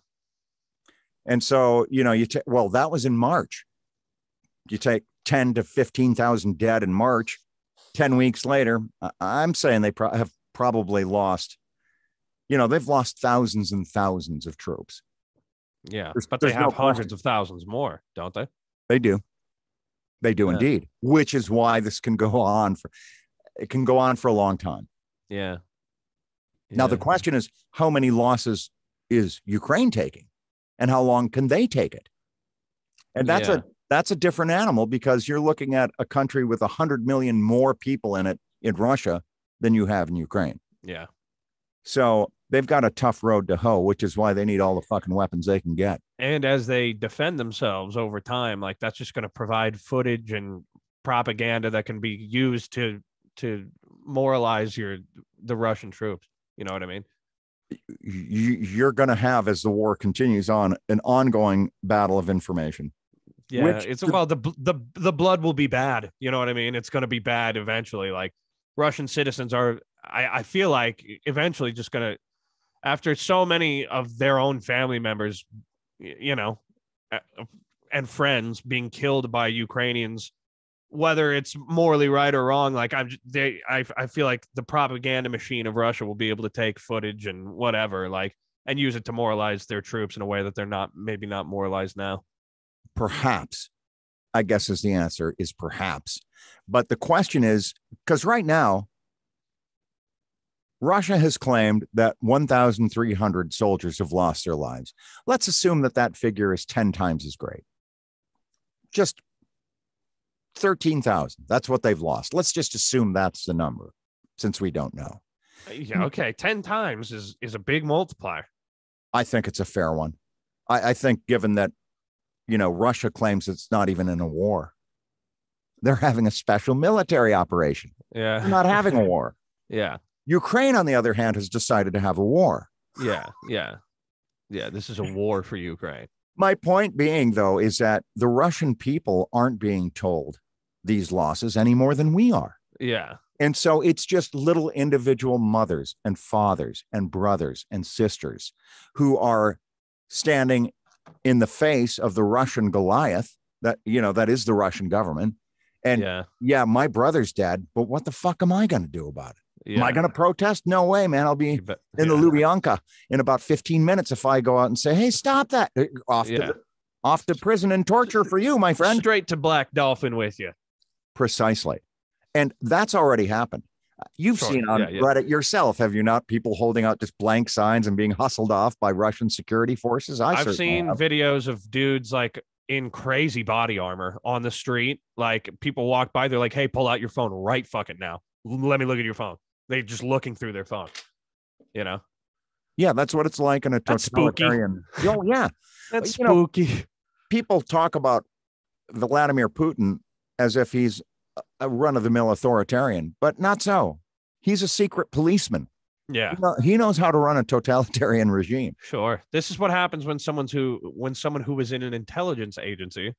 [SPEAKER 2] And so, you know, you take, well, that was in March. You take ten to fifteen thousand dead in March. ten weeks later, I'm saying they pro- have probably lost, you know, they've lost thousands and thousands of troops.
[SPEAKER 1] Yeah,
[SPEAKER 2] there's,
[SPEAKER 1] but
[SPEAKER 2] there's
[SPEAKER 1] they have
[SPEAKER 2] no
[SPEAKER 1] hundreds
[SPEAKER 2] question.
[SPEAKER 1] of thousands more, don't they?
[SPEAKER 2] They do. They do
[SPEAKER 1] yeah.
[SPEAKER 2] indeed, which is why this can go on for, it can go on for a long time.
[SPEAKER 1] Yeah. yeah.
[SPEAKER 2] Now, the question is, how many losses is Ukraine taking and how long can they take it? And that's
[SPEAKER 1] yeah.
[SPEAKER 2] a, that's a different animal, because you're looking at a country with a hundred million more people in it in Russia than you have in Ukraine.
[SPEAKER 1] Yeah.
[SPEAKER 2] So they've got a tough road to hoe, which is why they need all the fucking weapons they can get.
[SPEAKER 1] And as they defend themselves over time, like that's just going to provide footage and propaganda that can be used to to moralize your the Russian troops. You know what I mean?
[SPEAKER 2] You, you're going to have, as the war continues on, an ongoing battle of information.
[SPEAKER 1] Yeah,
[SPEAKER 2] which,
[SPEAKER 1] it's well the the the blood will be bad. You know what I mean? It's going to be bad eventually. Like Russian citizens are, I I feel like eventually just going to, after so many of their own family members, you know, and friends being killed by Ukrainians, whether it's morally right or wrong, like I'm, they, I, I feel like the propaganda machine of Russia will be able to take footage and whatever, like, and use it to moralize their troops in a way that they're not, maybe not moralized now.
[SPEAKER 2] Perhaps, I guess is the answer, is perhaps. But the question is, because right now, Russia has claimed that one thousand three hundred soldiers have lost their lives. Let's assume that that figure is ten times as great. Just thirteen thousand. That's what they've lost. Let's just assume that's the number, since we don't know.
[SPEAKER 1] Yeah, okay. ten times is, is a big multiplier.
[SPEAKER 2] I think it's a fair one. I, I think given that, you know, Russia claims it's not even in a war. They're having a special military operation.
[SPEAKER 1] Yeah.
[SPEAKER 2] They're not having a war.
[SPEAKER 1] Yeah.
[SPEAKER 2] Ukraine, on the other hand, has decided to have a war.
[SPEAKER 1] Yeah. Yeah. Yeah. This is a war for Ukraine.
[SPEAKER 2] My point being, though, is that the Russian people aren't being told these losses any more than we are.
[SPEAKER 1] Yeah.
[SPEAKER 2] And so it's just little individual mothers and fathers and brothers and sisters who are standing in the face of the Russian Goliath that, you know, that is the Russian government. And yeah, yeah my brother's dead, but what the fuck am I going to do about it? Yeah. Am I going to protest? No way, man. I'll be bet, in yeah. the Lubyanka in about fifteen minutes if I go out and say, hey, stop that. Off, yeah. to, off to prison and torture for you, my friend.
[SPEAKER 1] Straight to Black Dolphin with you.
[SPEAKER 2] Precisely. And that's already happened. You've sure. seen on yeah, yeah. Reddit yourself, have you not? People holding out just blank signs and being hustled off by Russian security forces. I
[SPEAKER 1] I've seen
[SPEAKER 2] have.
[SPEAKER 1] videos of dudes like in crazy body armor on the street. Like people walk by, they're like, hey, pull out your phone right fucking now. Let me look at your phone. They're just looking through their phone, you know?
[SPEAKER 2] Yeah, that's what it's like in a totalitarian. Oh, yeah.
[SPEAKER 1] That's
[SPEAKER 2] you
[SPEAKER 1] spooky.
[SPEAKER 2] Know, people talk about Vladimir Putin as if he's a run-of-the-mill authoritarian, but not so. He's a secret policeman.
[SPEAKER 1] Yeah,
[SPEAKER 2] you know, he knows how to run a totalitarian regime.
[SPEAKER 1] Sure, this is what happens when someone's who when someone who is in an intelligence agency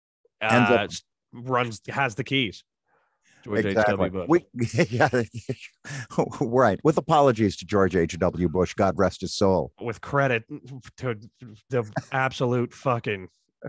[SPEAKER 1] uh, runs has the keys. George exactly. H W. Bush.
[SPEAKER 2] We, yeah, right. With apologies to George H W. Bush, God rest his soul.
[SPEAKER 1] With credit to the absolute fucking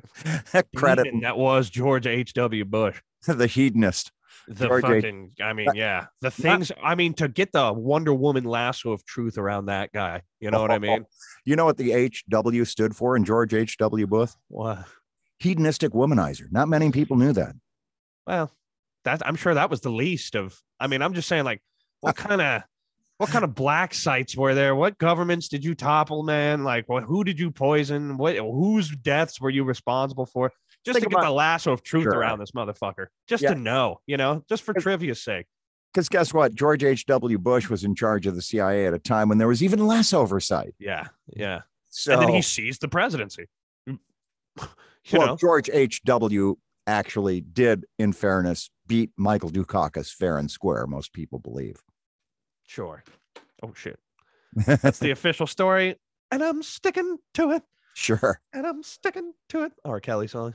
[SPEAKER 2] credit
[SPEAKER 1] that was George H W. Bush.
[SPEAKER 2] The hedonist.
[SPEAKER 1] The
[SPEAKER 2] George
[SPEAKER 1] fucking,
[SPEAKER 2] H.
[SPEAKER 1] I mean, yeah. The things, I mean, to get the Wonder Woman lasso of truth around that guy. You know oh, what I mean?
[SPEAKER 2] You know what the H W stood for in George H W. Bush?
[SPEAKER 1] What?
[SPEAKER 2] Hedonistic womanizer. Not many people knew that.
[SPEAKER 1] Well, that I'm sure that was the least of, I mean, I'm just saying, like, what kind of, what kind of black sites were there? What governments did you topple, man? Like, what, who did you poison? What, whose deaths were you responsible for? Just Think to get about, the lasso of truth sure. around this motherfucker. Just yeah. to know, you know, just for trivia's sake.
[SPEAKER 2] Because guess what? George H W. Bush was in charge of the C I A at a time when there was even less oversight.
[SPEAKER 1] Yeah, yeah.
[SPEAKER 2] So,
[SPEAKER 1] and then he seized the presidency. You
[SPEAKER 2] well,
[SPEAKER 1] know?
[SPEAKER 2] George H W. actually did, in fairness, beat Michael Dukakis fair and square, most people believe.
[SPEAKER 1] Sure. Oh, shit. That's the official story, and I'm sticking to it.
[SPEAKER 2] Sure.
[SPEAKER 1] And I'm sticking to it. R. Kelly song.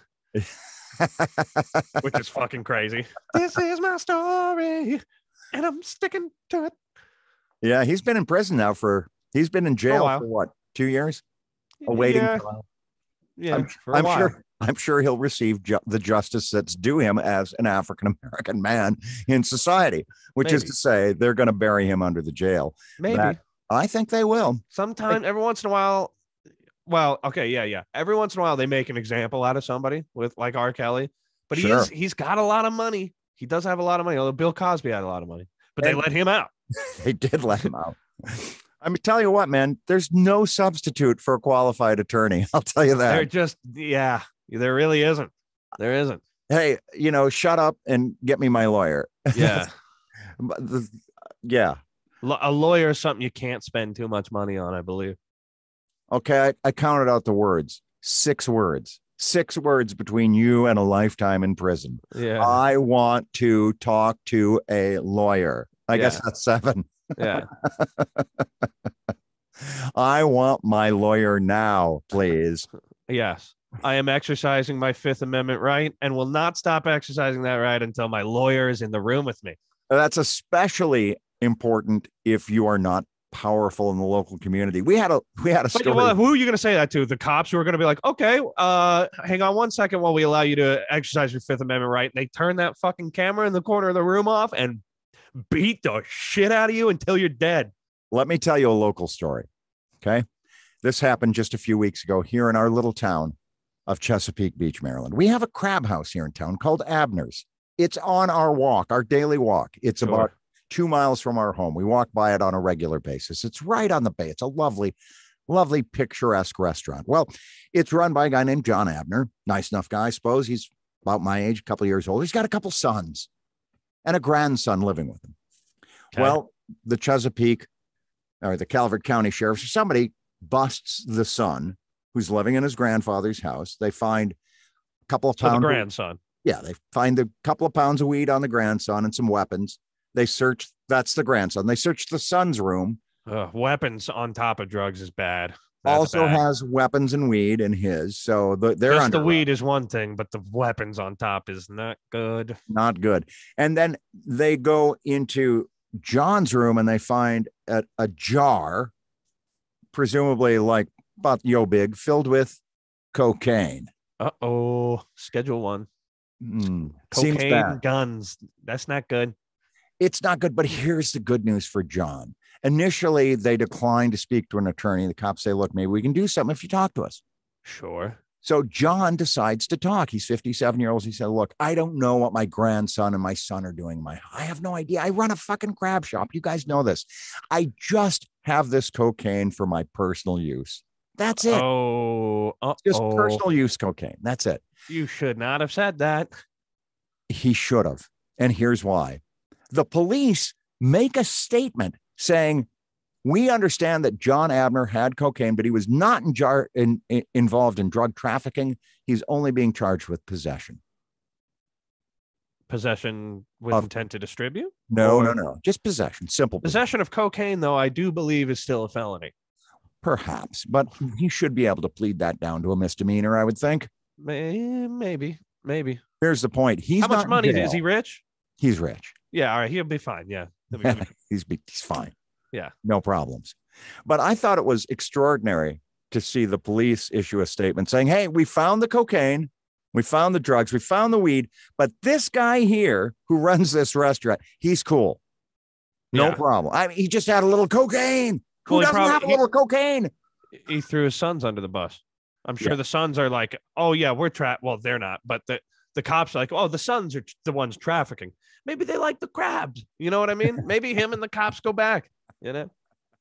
[SPEAKER 1] Which is fucking crazy. This is my story, and I'm sticking to it.
[SPEAKER 2] Yeah, he's been in prison now for, he's been in jail for, for what, two years? Awaiting
[SPEAKER 1] yeah.
[SPEAKER 2] trial.
[SPEAKER 1] Yeah,
[SPEAKER 2] I'm, I'm sure. I'm sure he'll receive ju- the justice that's due him as an African-American man in society, which Maybe. is to say they're going to bury him under the jail.
[SPEAKER 1] Maybe.
[SPEAKER 2] That, I think they will.
[SPEAKER 1] Sometime, every once in a while. Well, okay, yeah, yeah. Every once in a while, they make an example out of somebody with like R. Kelly, but
[SPEAKER 2] sure.
[SPEAKER 1] he is, he's got a lot of money. He does have a lot of money. Although Bill Cosby had a lot of money, but and they let him out.
[SPEAKER 2] They did let him out. I mean, tell you what, man, there's no substitute for a qualified attorney. I'll tell you that.
[SPEAKER 1] They're just, yeah, there really isn't. There isn't.
[SPEAKER 2] Hey, you know, shut up and get me my lawyer.
[SPEAKER 1] Yeah.
[SPEAKER 2] the, yeah.
[SPEAKER 1] A lawyer is something you can't spend too much money on, I believe.
[SPEAKER 2] Okay, I, I counted out the words. Six words. Six words between you and a lifetime in prison.
[SPEAKER 1] Yeah.
[SPEAKER 2] I want to talk to a lawyer. I
[SPEAKER 1] yeah.
[SPEAKER 2] guess that's seven.
[SPEAKER 1] Yeah.
[SPEAKER 2] I want my lawyer now, please.
[SPEAKER 1] Yes. I am exercising my Fifth Amendment right and will not stop exercising that right until my lawyer is in the room with me.
[SPEAKER 2] That's especially important if you are not powerful in the local community. We had a we had a story.
[SPEAKER 1] But, well, who are you going to say that to? The cops who are going to be like, okay, uh, hang on one second while we allow you to exercise your Fifth Amendment right. And they turn that fucking camera in the corner of the room off and beat the shit out of you until you're dead.
[SPEAKER 2] Let me tell you a local story. Okay. This happened just a few weeks ago here in our little town of Chesapeake Beach, Maryland. We have a crab house here in town called Abner's. It's on our walk, our daily walk. It's
[SPEAKER 1] Sure.
[SPEAKER 2] about two miles from our home. We walk by it on a regular basis. It's right on the bay. It's a lovely, lovely, picturesque restaurant. Well, it's run by a guy named John Abner. Nice enough guy, I suppose. He's about my age, a couple of years old. He's got a couple sons and a grandson living with him.
[SPEAKER 1] Okay.
[SPEAKER 2] Well, the Chesapeake or the Calvert County Sheriff or somebody busts the son who's living in his grandfather's house. They find a couple of
[SPEAKER 1] So the
[SPEAKER 2] pounds.
[SPEAKER 1] grandson.
[SPEAKER 2] Yeah, they find a couple of pounds of weed on the grandson and some weapons. They search, that's the grandson. They search the son's room.
[SPEAKER 1] Ugh, weapons on top of drugs is bad. That's
[SPEAKER 2] Also
[SPEAKER 1] bad.
[SPEAKER 2] has weapons and weed in his. So the, they're
[SPEAKER 1] Just
[SPEAKER 2] under
[SPEAKER 1] the weed is one thing, but the weapons on top is not good.
[SPEAKER 2] not good. And then they go into John's room and they find a, a jar, presumably like about yo big, filled with cocaine.
[SPEAKER 1] Uh-oh. Schedule one.
[SPEAKER 2] Hmm, seems
[SPEAKER 1] Cocaine,
[SPEAKER 2] bad.
[SPEAKER 1] guns. That's not good.
[SPEAKER 2] It's not good, but here's the good news for John. Initially, they declined to speak to an attorney. The cops say, look, maybe we can do something if you talk to us.
[SPEAKER 1] Sure.
[SPEAKER 2] So John decides to talk. He's fifty-seven years old. He said, look, I don't know what my grandson and my son are doing. My, I have no idea. I run a fucking crab shop. You guys know this. I just have this cocaine for my personal use. That's it.
[SPEAKER 1] Oh,
[SPEAKER 2] Just
[SPEAKER 1] uh-oh.
[SPEAKER 2] personal use cocaine. That's it.
[SPEAKER 1] You should not have said that.
[SPEAKER 2] He should have. And here's why. The police make a statement saying, we understand that John Abner had cocaine, but he was not in jar, in, in, involved in drug trafficking. He's only being charged with possession.
[SPEAKER 1] Possession with
[SPEAKER 2] Of-
[SPEAKER 1] intent to distribute?
[SPEAKER 2] No,
[SPEAKER 1] Or-
[SPEAKER 2] no, no. Just possession. Simple possession.
[SPEAKER 1] Possession of cocaine, though, I do believe is still a felony.
[SPEAKER 2] Perhaps, but he should be able to plead that down to a misdemeanor, I would think.
[SPEAKER 1] May- Maybe. Maybe.
[SPEAKER 2] Here's the point. He's
[SPEAKER 1] How
[SPEAKER 2] not
[SPEAKER 1] much
[SPEAKER 2] in
[SPEAKER 1] money?
[SPEAKER 2] jail.
[SPEAKER 1] Is he rich?
[SPEAKER 2] He's rich.
[SPEAKER 1] Yeah. All right. He'll be fine. Yeah. He'll be- he'll be-
[SPEAKER 2] he's, he's fine.
[SPEAKER 1] Yeah.
[SPEAKER 2] No problems. But I thought it was extraordinary to see the police issue a statement saying, hey, we found the cocaine, we found the drugs, we found the weed, but this guy here who runs this restaurant, he's cool. No
[SPEAKER 1] Yeah.
[SPEAKER 2] problem. I mean, he just had a little cocaine. Who
[SPEAKER 1] Well, he
[SPEAKER 2] doesn't
[SPEAKER 1] probably-
[SPEAKER 2] have a
[SPEAKER 1] he-
[SPEAKER 2] little cocaine?
[SPEAKER 1] he threw his sons under the bus. I'm sure
[SPEAKER 2] Yeah.
[SPEAKER 1] the sons are like, oh, yeah, we're trapped. Well, they're not. But the, the cops are like, oh, the sons are the ones trafficking. Maybe they like the crabs. You know what I mean? Maybe him and the cops go back. You know?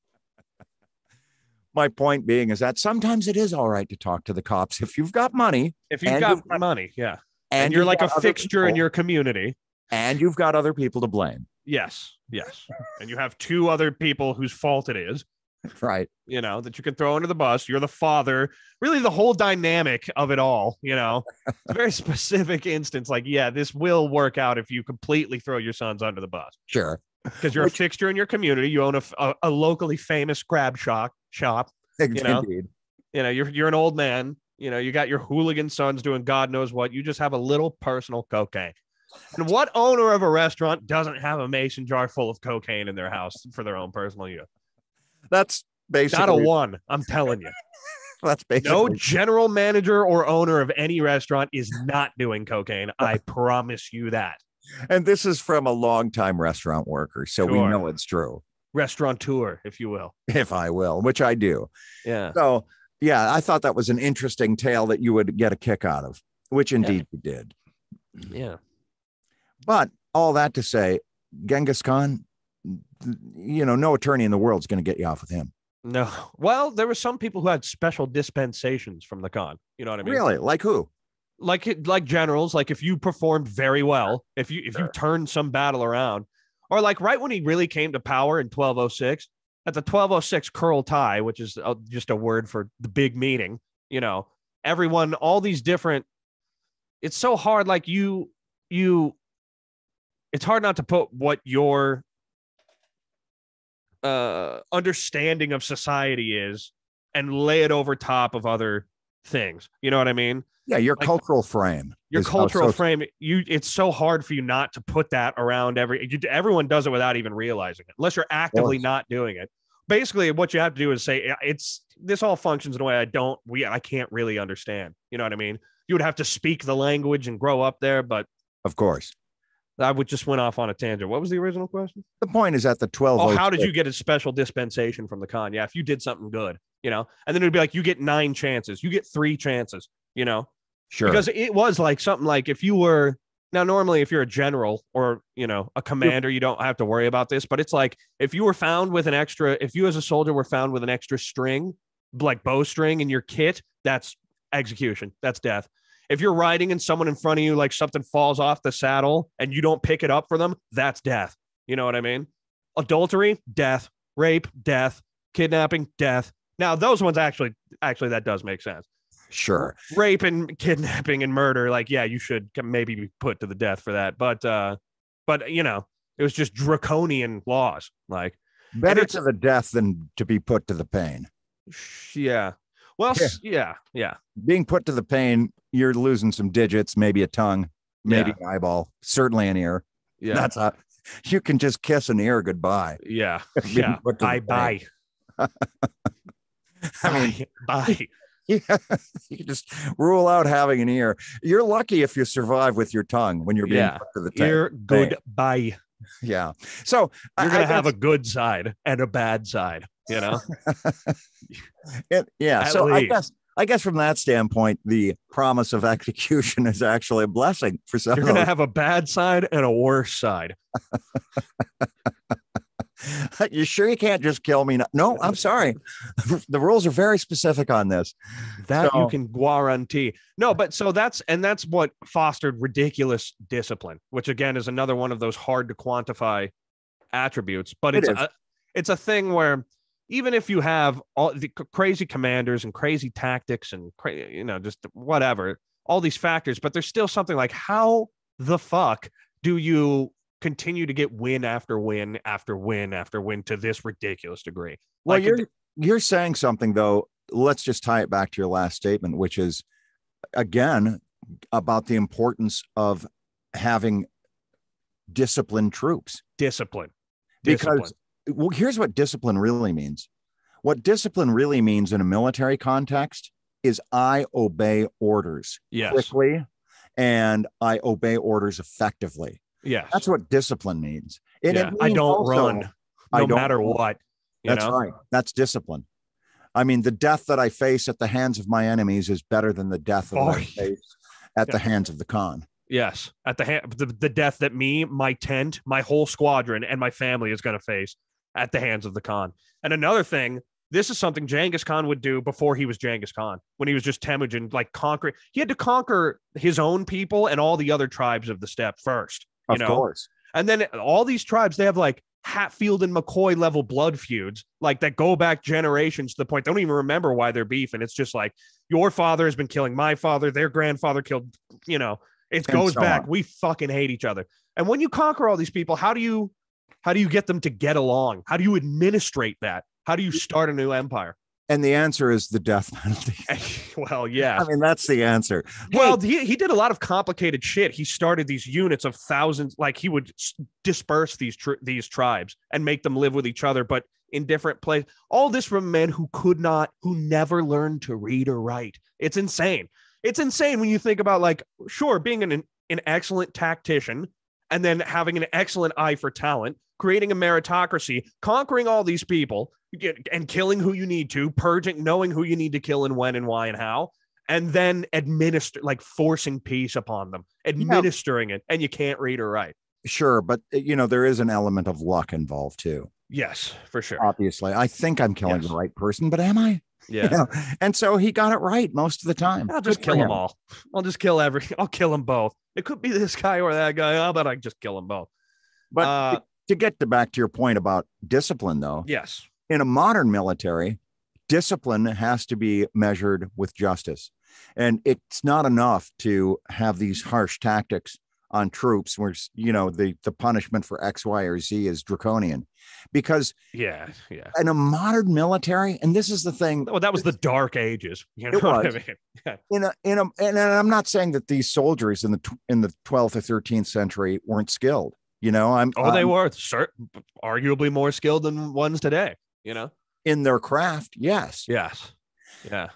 [SPEAKER 2] My point being is that sometimes it is all right to talk to the cops if you've got money
[SPEAKER 1] If you've
[SPEAKER 2] And
[SPEAKER 1] got
[SPEAKER 2] you've got-
[SPEAKER 1] money. Yeah.
[SPEAKER 2] and,
[SPEAKER 1] And, you're
[SPEAKER 2] you've
[SPEAKER 1] like a
[SPEAKER 2] got other
[SPEAKER 1] fixture in
[SPEAKER 2] people,
[SPEAKER 1] your community.
[SPEAKER 2] and you've got other people to blame.
[SPEAKER 1] Yes. Yes. And you have two other people whose fault it is.
[SPEAKER 2] Right.
[SPEAKER 1] You know, that you can throw under the bus. You're the father. Really, the whole dynamic of it all, you know, it's a very specific instance. Like, yeah, this will work out if you completely throw your sons under the bus
[SPEAKER 2] Sure.
[SPEAKER 1] because you're
[SPEAKER 2] Which-
[SPEAKER 1] a fixture in your community. You own a, a, a locally famous crab shop shop. know?
[SPEAKER 2] Indeed.
[SPEAKER 1] You know, you're, you're an old man. You know, you got your hooligan sons doing God knows what. You just have a little personal cocaine. And what owner of a restaurant doesn't have a mason jar full of cocaine in their house for their own personal use?
[SPEAKER 2] That's basically
[SPEAKER 1] Not a one. I'm telling you.
[SPEAKER 2] That's basically
[SPEAKER 1] No general manager or owner of any restaurant is not doing cocaine. I promise you that.
[SPEAKER 2] And this is from a longtime restaurant worker, so we
[SPEAKER 1] Sure.
[SPEAKER 2] know it's true,
[SPEAKER 1] Restaurateur, if you will.
[SPEAKER 2] if I will, which I do.
[SPEAKER 1] Yeah.
[SPEAKER 2] So, yeah, I thought that was an interesting tale that you would get a kick out of, which indeed you did.
[SPEAKER 1] Yeah.
[SPEAKER 2] But all that to say, Genghis Khan, you know, no attorney in the world is going to get you off with him.
[SPEAKER 1] No. Well, there were some people who had special dispensations from the con. You know what I mean?
[SPEAKER 2] Really? Like who?
[SPEAKER 1] Like like generals, like if you performed very well, if you if you
[SPEAKER 2] Sure.
[SPEAKER 1] turned some battle around, or like right when he really came to power in twelve oh six, at the twelve oh six Kurultai, which is uh, just a word for the big meeting, you know, everyone, all these different, it's so hard. Like you, you, it's hard not to put what your uh, understanding of society is and lay it over top of other things. You know what I mean?
[SPEAKER 2] Yeah, your
[SPEAKER 1] Like,
[SPEAKER 2] cultural frame.
[SPEAKER 1] Your
[SPEAKER 2] is how
[SPEAKER 1] cultural
[SPEAKER 2] so-
[SPEAKER 1] frame, you it's so hard for you not to put that around every you, everyone does it without even realizing it, unless you're actively
[SPEAKER 2] course.
[SPEAKER 1] not doing it. Basically, what you have to do is say it's this all functions in a way I don't we I can't really understand. You know what I mean? You would have to speak the language and grow up there, but
[SPEAKER 2] Of course.
[SPEAKER 1] I would just went off on a tangent. What was the original question?
[SPEAKER 2] The point is at the twelve.
[SPEAKER 1] Oh, how did you get a special dispensation from the con? Yeah, if you did something good, you know, and then it'd be like you get nine chances, you get three chances, you know.
[SPEAKER 2] Sure.
[SPEAKER 1] Because it was like something like if you were now normally if you're a general or, you know, a commander, you don't have to worry about this. But it's like if you were found with an extra, if you as a soldier were found with an extra string, like bowstring in your kit, that's execution. That's death. If you're riding and someone in front of you, like something falls off the saddle and you don't pick it up for them, that's death. You know what I mean? Adultery, death. Rape, death. Kidnapping, death. Now, those ones actually, actually, that does make sense.
[SPEAKER 2] Sure.
[SPEAKER 1] Rape and kidnapping and murder, like, yeah, you should maybe be put to the death for that. But, uh, but you know, it was just draconian laws. Like,
[SPEAKER 2] better to the death than to be put to the pain.
[SPEAKER 1] Yeah. Well, yeah. yeah, yeah.
[SPEAKER 2] Being put to the pain, you're losing some digits, maybe a tongue, maybe yeah. an eyeball, certainly an ear.
[SPEAKER 1] Yeah.
[SPEAKER 2] That's a, you can just kiss an ear goodbye.
[SPEAKER 1] Yeah. Yeah. Bye bye. I mean, bye.
[SPEAKER 2] Yeah. You can just rule out having an ear. You're lucky if you survive with your tongue when you're being
[SPEAKER 1] yeah.
[SPEAKER 2] put to the pain.
[SPEAKER 1] Ear goodbye.
[SPEAKER 2] Yeah. So
[SPEAKER 1] you're going to have a good side and a bad side. You know,
[SPEAKER 2] it, yeah.
[SPEAKER 1] At
[SPEAKER 2] so
[SPEAKER 1] least.
[SPEAKER 2] I guess I guess from that standpoint, the promise of execution is actually a blessing for some.
[SPEAKER 1] You're going to have a bad side and a worse side.
[SPEAKER 2] You sure you can't just kill me? No, I'm sorry. The rules are very specific on this.
[SPEAKER 1] That
[SPEAKER 2] so,
[SPEAKER 1] you can guarantee. No, but so that's and that's what fostered ridiculous discipline, which again is another one of those hard to quantify attributes. But it's
[SPEAKER 2] it
[SPEAKER 1] a, it's a thing where. Even if you have all the crazy commanders and crazy tactics and, cra- you know, just whatever, all these factors, but there's still something like how the fuck do you continue to get win after win after win after win to this ridiculous degree?
[SPEAKER 2] Well,
[SPEAKER 1] like
[SPEAKER 2] you're,
[SPEAKER 1] it,
[SPEAKER 2] you're saying something, though. Let's just tie it back to your last statement, which is, again, about the importance of having disciplined troops.
[SPEAKER 1] Discipline.
[SPEAKER 2] Because
[SPEAKER 1] discipline.
[SPEAKER 2] Well, here's what discipline really means. What discipline really means in a military context is I obey orders
[SPEAKER 1] yes.
[SPEAKER 2] quickly and I obey orders effectively.
[SPEAKER 1] Yes.
[SPEAKER 2] That's what discipline means. And
[SPEAKER 1] yeah.
[SPEAKER 2] it means
[SPEAKER 1] I don't
[SPEAKER 2] also,
[SPEAKER 1] run no
[SPEAKER 2] I don't
[SPEAKER 1] matter
[SPEAKER 2] run.
[SPEAKER 1] what. You
[SPEAKER 2] That's
[SPEAKER 1] know?
[SPEAKER 2] right. That's discipline. I mean, the death that I face at the hands of my enemies is better than the death that
[SPEAKER 1] oh,
[SPEAKER 2] I face at yeah. the hands of the Khan.
[SPEAKER 1] Yes. At the, ha- the the death that me, my tent, my whole squadron, and my family is going to face at the hands of the Khan. And another thing, this is something Genghis Khan would do before he was Genghis Khan, when he was just Temujin, like conquering. He had to conquer his own people and all the other tribes of the steppe first. You
[SPEAKER 2] of
[SPEAKER 1] know?
[SPEAKER 2] course.
[SPEAKER 1] And then all these tribes, they have like Hatfield and McCoy level blood feuds, like that go back generations to the point they don't even remember why they're beefing. It's just like your father has been killing my father, their grandfather killed, you know, it and goes so back. On. We fucking hate each other. And when you conquer all these people, how do you How do you get them to get along? How do you administrate that? How do you start a new empire?
[SPEAKER 2] And the answer is the death penalty.
[SPEAKER 1] Well, yeah.
[SPEAKER 2] I mean, that's the answer.
[SPEAKER 1] Well, hey, he, he did a lot of complicated shit. He started these units of thousands, like he would disperse these tri- these tribes and make them live with each other, but in different places. All this from a man who could not, who never learned to read or write. It's insane. It's insane when you think about, like, sure, being an, an excellent tactician and then having an excellent eye for talent, creating a meritocracy, conquering all these people and killing who you need to, purging, knowing who you need to kill and when and why and how, and then administer, like forcing peace upon them, administering yeah. it, and you can't read or write.
[SPEAKER 2] Sure, but you know, there is an element of luck involved too.
[SPEAKER 1] Yes, for sure.
[SPEAKER 2] Obviously, I think I'm killing
[SPEAKER 1] yes.
[SPEAKER 2] the right person, but am I?
[SPEAKER 1] Yeah.
[SPEAKER 2] You know? And so he got it right most of the time.
[SPEAKER 1] I'll just
[SPEAKER 2] Good
[SPEAKER 1] kill them all. I'll just kill every, I'll kill them both. It could be this guy or that guy. How about I just kill them both?
[SPEAKER 2] But
[SPEAKER 1] uh,
[SPEAKER 2] to get to back to your point about discipline, though.
[SPEAKER 1] Yes.
[SPEAKER 2] In a modern military, discipline has to be measured with justice. And it's not enough to have these harsh tactics on troops where, you know, the, the punishment for X, Y, or Z is draconian. Because
[SPEAKER 1] yeah, yeah.
[SPEAKER 2] in a modern military, and this is the thing.
[SPEAKER 1] Well, that was the dark ages. You know what I mean? Yeah.
[SPEAKER 2] In a, in a, and I'm not saying that these soldiers in the in the twelfth or thirteenth century weren't skilled. You know, I'm.
[SPEAKER 1] Oh, they
[SPEAKER 2] I'm,
[SPEAKER 1] were certain, arguably more skilled than ones today. You know,
[SPEAKER 2] in their craft, yes,
[SPEAKER 1] yes, yeah.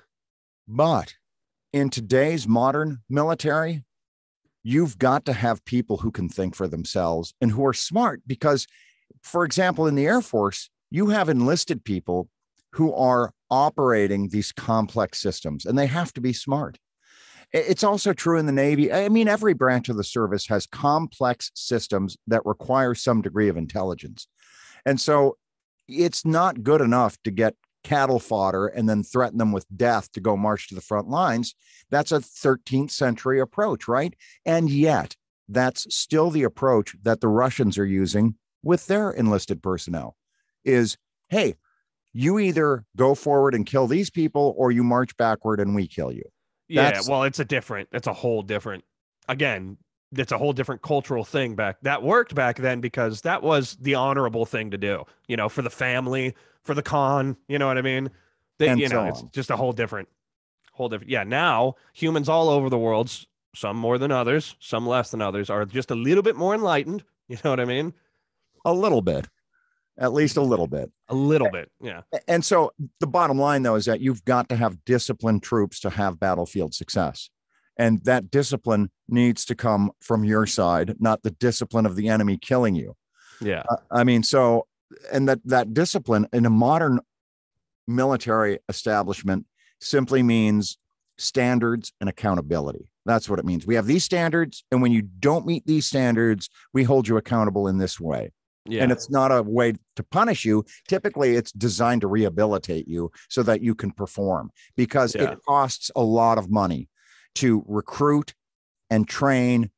[SPEAKER 2] But in today's modern military, you've got to have people who can think for themselves and who are smart. Because, for example, in the Air Force, you have enlisted people who are operating these complex systems, and they have to be smart. It's also true in the Navy. I mean, every branch of the service has complex systems that require some degree of intelligence. And so it's not good enough to get cattle fodder and then threaten them with death to go march to the front lines. That's a thirteenth century approach, right? And yet, that's still the approach that the Russians are using with their enlisted personnel is, hey, you either go forward and kill these people or you march backward and we kill you.
[SPEAKER 1] Yeah,
[SPEAKER 2] That's,
[SPEAKER 1] well, it's a different, it's a whole different, again, it's a whole different cultural thing back that worked back then because that was the honorable thing to do, you know, for the family, for the Khan, you know what I mean? They,
[SPEAKER 2] and
[SPEAKER 1] you know,
[SPEAKER 2] so
[SPEAKER 1] it's
[SPEAKER 2] on.
[SPEAKER 1] just a whole different, whole different. Yeah, now humans all over the world, some more than others, some less than others, are just a little bit more enlightened. You know what I mean?
[SPEAKER 2] A little bit, at least a little bit.
[SPEAKER 1] A little bit, yeah.
[SPEAKER 2] And so the bottom line, though, is that you've got to have disciplined troops to have battlefield success. And that discipline needs to come from your side, not the discipline of the enemy killing you.
[SPEAKER 1] Yeah.
[SPEAKER 2] Uh, I mean, so, and that, that discipline in a modern military establishment simply means standards and accountability. That's what it means. We have these standards, and when you don't meet these standards, we hold you accountable in this way.
[SPEAKER 1] Yeah.
[SPEAKER 2] And it's not a way to punish you. Typically, it's designed to rehabilitate you so that you can perform, because
[SPEAKER 1] Yeah.
[SPEAKER 2] it costs a lot of money to recruit and train,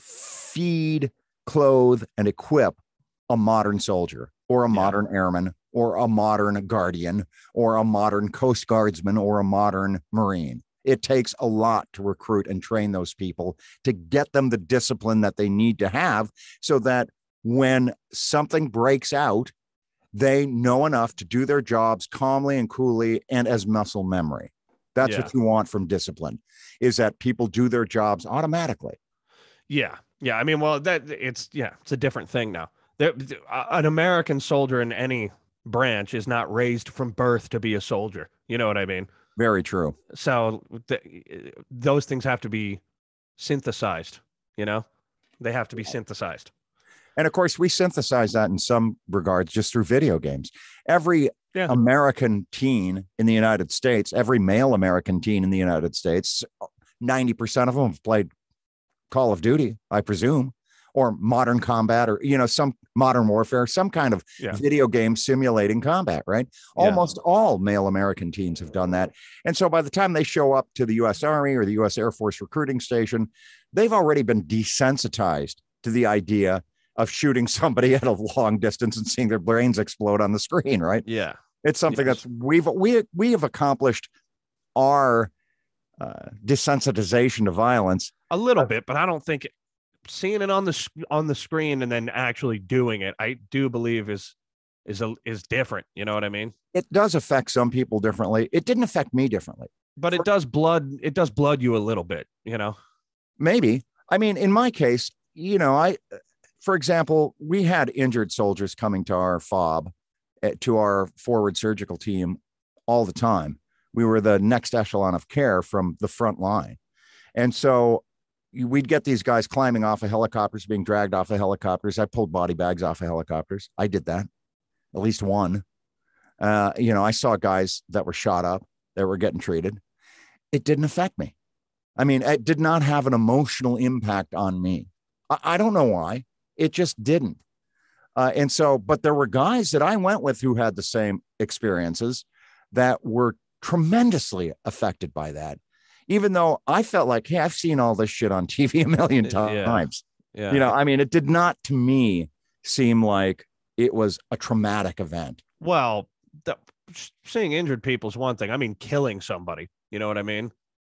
[SPEAKER 2] feed, clothe, and equip a modern soldier or a
[SPEAKER 1] Yeah.
[SPEAKER 2] modern airman or a modern guardian or a modern Coast Guardsman or a modern Marine. It takes a lot to recruit and train those people to get them the discipline that they need to have so that when something breaks out, they know enough to do their jobs calmly and coolly and as muscle memory. That's
[SPEAKER 1] Yeah.
[SPEAKER 2] what you want from discipline, is that people do their jobs automatically.
[SPEAKER 1] Yeah. Yeah. I mean, well, that it's, yeah, it's a different thing now. There, an American soldier in any branch is not raised from birth to be a soldier. You know what I mean?
[SPEAKER 2] Very true.
[SPEAKER 1] So th- those things have to be synthesized, you know, they have to be synthesized.
[SPEAKER 2] And of course, we synthesize that in some regards just through video games. Every
[SPEAKER 1] Yeah.
[SPEAKER 2] American teen in the United States, every male American teen in the United States, ninety percent of them have played Call of Duty, I presume, or Modern Combat, or, you know, some Modern Warfare, some kind of
[SPEAKER 1] Yeah.
[SPEAKER 2] video game simulating combat, right?
[SPEAKER 1] Yeah.
[SPEAKER 2] Almost all male American teens have done that. And so by the time they show up to the U S Army or the U S Air Force recruiting station, they've already been desensitized to the idea of shooting somebody at a long distance and seeing their brains explode on the screen, right?
[SPEAKER 1] Yeah.
[SPEAKER 2] It's something
[SPEAKER 1] Yes.
[SPEAKER 2] that's we've we we have accomplished our uh, desensitization to violence
[SPEAKER 1] A little bit, but I don't think seeing it on the s- on the screen and then actually doing it, I do believe is is a, is different. You know what I mean?
[SPEAKER 2] It does affect some people differently. It didn't affect me differently.
[SPEAKER 1] But it does blood. It does blood you a little bit. You know?
[SPEAKER 2] Maybe. I mean, in my case, you know, I, for example, we had injured soldiers coming to our FOB, uh, to our forward surgical team all the time. We were the next echelon of care from the front line. And so we'd get these guys climbing off of helicopters, being dragged off of helicopters. I pulled body bags off of helicopters. I did that, at least one. Uh, you know, I saw guys that were shot up, that were getting treated. It didn't affect me. I mean, it did not have an emotional impact on me. I, I don't know why. It just didn't. Uh, and so, but there were guys that I went with who had the same experiences that were tremendously affected by that. Even though I felt like, hey, I've seen all this shit on T V a million times.
[SPEAKER 1] Yeah.
[SPEAKER 2] You know, I mean, it did not to me seem like it was a traumatic event.
[SPEAKER 1] Well, the, seeing injured people is one thing. I mean, killing somebody. You know what I mean?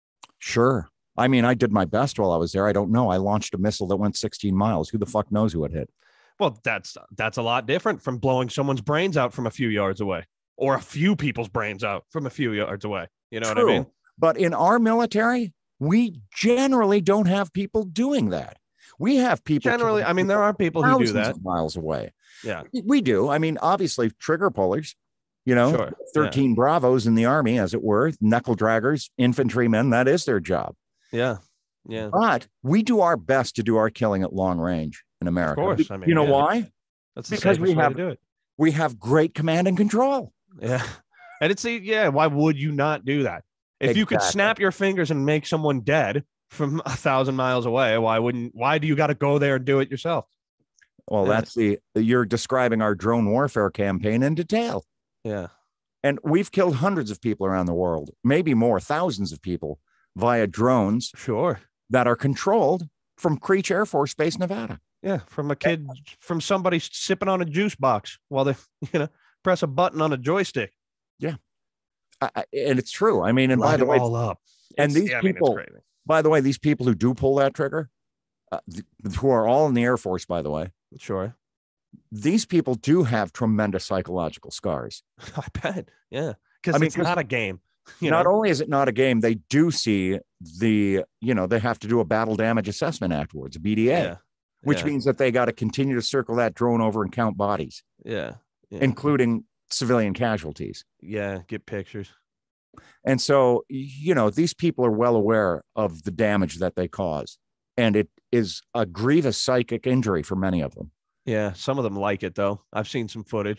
[SPEAKER 2] Sure. I mean, I did my best while I was there. I don't know. I launched a missile that went sixteen miles. Who the fuck knows who it hit?
[SPEAKER 1] Well, that's that's a lot different from blowing someone's brains out from a few yards away, or a few people's brains out from a few yards away. You know
[SPEAKER 2] True.
[SPEAKER 1] what I mean?
[SPEAKER 2] But in our military, we generally don't have people doing that. We have people
[SPEAKER 1] Generally, I mean, there are people who do
[SPEAKER 2] thousands
[SPEAKER 1] that.
[SPEAKER 2] of miles away.
[SPEAKER 1] Yeah.
[SPEAKER 2] We do. I mean, obviously, trigger pullers, you know,
[SPEAKER 1] Sure.
[SPEAKER 2] thirteen Bravos in the Army, as it were, knuckle draggers, infantrymen. That is their job.
[SPEAKER 1] Yeah. Yeah.
[SPEAKER 2] But we do our best to do our killing at long range in America.
[SPEAKER 1] Of course. I mean,
[SPEAKER 2] you know
[SPEAKER 1] yeah.
[SPEAKER 2] why?
[SPEAKER 1] That's the
[SPEAKER 2] Because we
[SPEAKER 1] safest way
[SPEAKER 2] have-
[SPEAKER 1] to do it.
[SPEAKER 2] We have great command and control.
[SPEAKER 1] Yeah. And it's, yeah, why would you not do that? If you could
[SPEAKER 2] Exactly.
[SPEAKER 1] snap your fingers and make someone dead, from a thousand miles away. Why wouldn't? Why do you got to go there and do it yourself?
[SPEAKER 2] Well,
[SPEAKER 1] Yeah.
[SPEAKER 2] that's the you're describing our drone warfare campaign in detail.
[SPEAKER 1] Yeah.
[SPEAKER 2] And we've killed hundreds of people around the world, maybe more, thousands of people via drones
[SPEAKER 1] Sure.
[SPEAKER 2] that are controlled from Creech Air Force Base, Nevada.
[SPEAKER 1] Yeah. From a kid, from somebody sipping on a juice box while they, you know, press a button on a joystick.
[SPEAKER 2] Yeah. I, I, and it's true. I mean, and
[SPEAKER 1] Light
[SPEAKER 2] by the
[SPEAKER 1] them
[SPEAKER 2] way,
[SPEAKER 1] all up.
[SPEAKER 2] and
[SPEAKER 1] It's-
[SPEAKER 2] these
[SPEAKER 1] yeah, I mean, it's
[SPEAKER 2] people,
[SPEAKER 1] crazy.
[SPEAKER 2] by the way, these people who do pull that trigger, uh, th- who are all in the Air Force, by the way,
[SPEAKER 1] Sure.
[SPEAKER 2] these people do have tremendous psychological scars.
[SPEAKER 1] I bet. Yeah. Because
[SPEAKER 2] I mean,
[SPEAKER 1] it's not a game. You
[SPEAKER 2] not
[SPEAKER 1] know?
[SPEAKER 2] only is it not a game, they do see the, you know, they have to do a battle damage assessment afterwards, a B D A,
[SPEAKER 1] Yeah.
[SPEAKER 2] which
[SPEAKER 1] Yeah.
[SPEAKER 2] means that they got to continue to circle that drone over and count bodies,
[SPEAKER 1] Yeah. Yeah.
[SPEAKER 2] including civilian casualties.
[SPEAKER 1] yeah. Get pictures.
[SPEAKER 2] And so, you know, these people are well aware of the damage that they cause. And it is a grievous psychic injury for many of them.
[SPEAKER 1] Yeah. Some of them like it, though. I've seen some footage,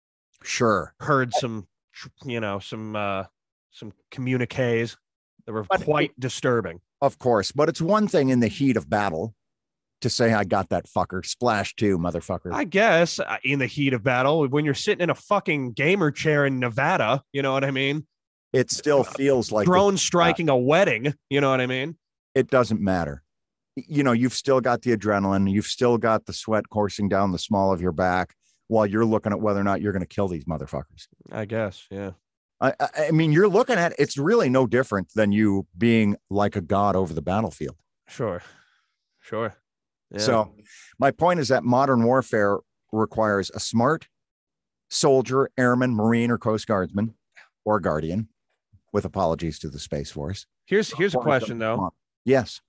[SPEAKER 2] Sure.
[SPEAKER 1] heard some, you know, some, uh, some communiques that were
[SPEAKER 2] But-
[SPEAKER 1] quite disturbing.
[SPEAKER 2] Of course. But it's one thing in the heat of battle to say, I got that fucker. Splash two, motherfucker.
[SPEAKER 1] I guess uh, in the heat of battle, when you're sitting in a fucking gamer chair in Nevada, you know what I mean?
[SPEAKER 2] It still feels like
[SPEAKER 1] Drone striking a wedding, you know what I mean?
[SPEAKER 2] it doesn't matter. You know, you've still got the adrenaline. You've still got the sweat coursing down the small of your back while you're looking at whether or not you're going to kill these motherfuckers.
[SPEAKER 1] I guess, yeah.
[SPEAKER 2] I, I, I mean, you're looking at it's really no different than you being like a god over the battlefield.
[SPEAKER 1] Sure. Sure. Yeah.
[SPEAKER 2] So my point is that modern warfare requires a smart soldier, airman, Marine, or Coast Guardsman or Guardian, with apologies to the Space Force.
[SPEAKER 1] here's here's a question though.
[SPEAKER 2] Yes.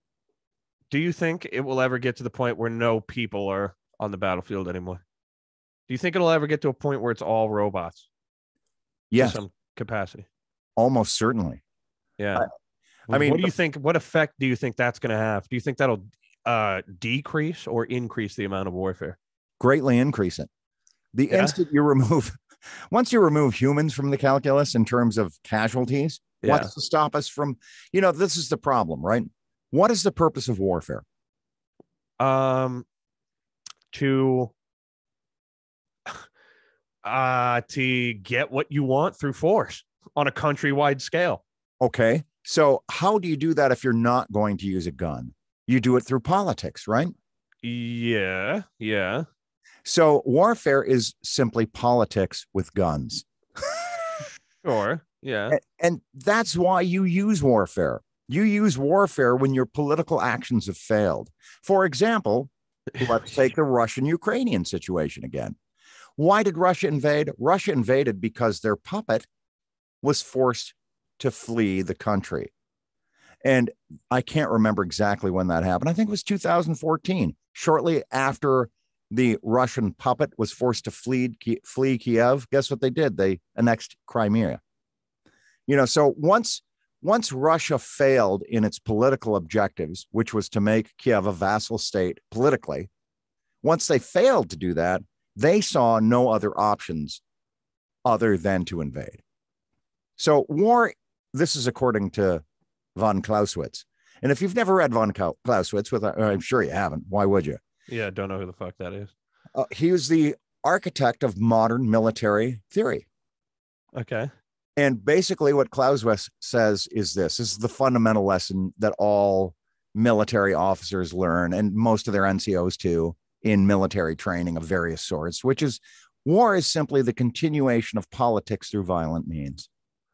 [SPEAKER 1] Do you think it will ever get to the point where no people are on the battlefield anymore? Do you think it'll ever get to a point where it's all robots?
[SPEAKER 2] Yes.
[SPEAKER 1] To some capacity.
[SPEAKER 2] Almost certainly.
[SPEAKER 1] Yeah.
[SPEAKER 2] I mean,
[SPEAKER 1] what do you think? What effect do you think that's going to have? Do you think that'll uh, decrease or increase the amount of warfare?
[SPEAKER 2] Greatly increase it. The
[SPEAKER 1] Yeah.
[SPEAKER 2] instant you remove, once you remove humans from the calculus in terms of casualties,
[SPEAKER 1] Yeah.
[SPEAKER 2] what's to stop us from, you know, this is the problem, right? What is the purpose of warfare?
[SPEAKER 1] Um, to uh to get what you want through force on a countrywide scale.
[SPEAKER 2] Okay. So how do you do that if you're not going to use a gun? You do it through politics, right?
[SPEAKER 1] Yeah. Yeah.
[SPEAKER 2] So warfare is simply politics with guns.
[SPEAKER 1] Sure. Yeah.
[SPEAKER 2] And, and that's why you use warfare. You use warfare when your political actions have failed. For example, let's take the Russian-Ukrainian situation again. Why did Russia invade? Russia invaded because their puppet was forced to flee the country. And I can't remember exactly when that happened. I think it was two thousand fourteen, shortly after the Russian puppet was forced to flee, flee Kiev. Guess what they did? They annexed Crimea. You know, so once, once Russia failed in its political objectives, which was to make Kiev a vassal state politically, once they failed to do that, they saw no other options other than to invade. So war, this is according to von Clausewitz. And if you've never read von Clausewitz, with I'm sure you haven't, why would you?
[SPEAKER 1] Yeah. Don't know who the fuck that is.
[SPEAKER 2] Uh, he was the architect of modern military theory.
[SPEAKER 1] Okay.
[SPEAKER 2] And basically what Clausewitz says is this, this is the fundamental lesson that all military officers learn, and most of their N C Os too, in military training of various sorts, which is war is simply the continuation of politics through violent means.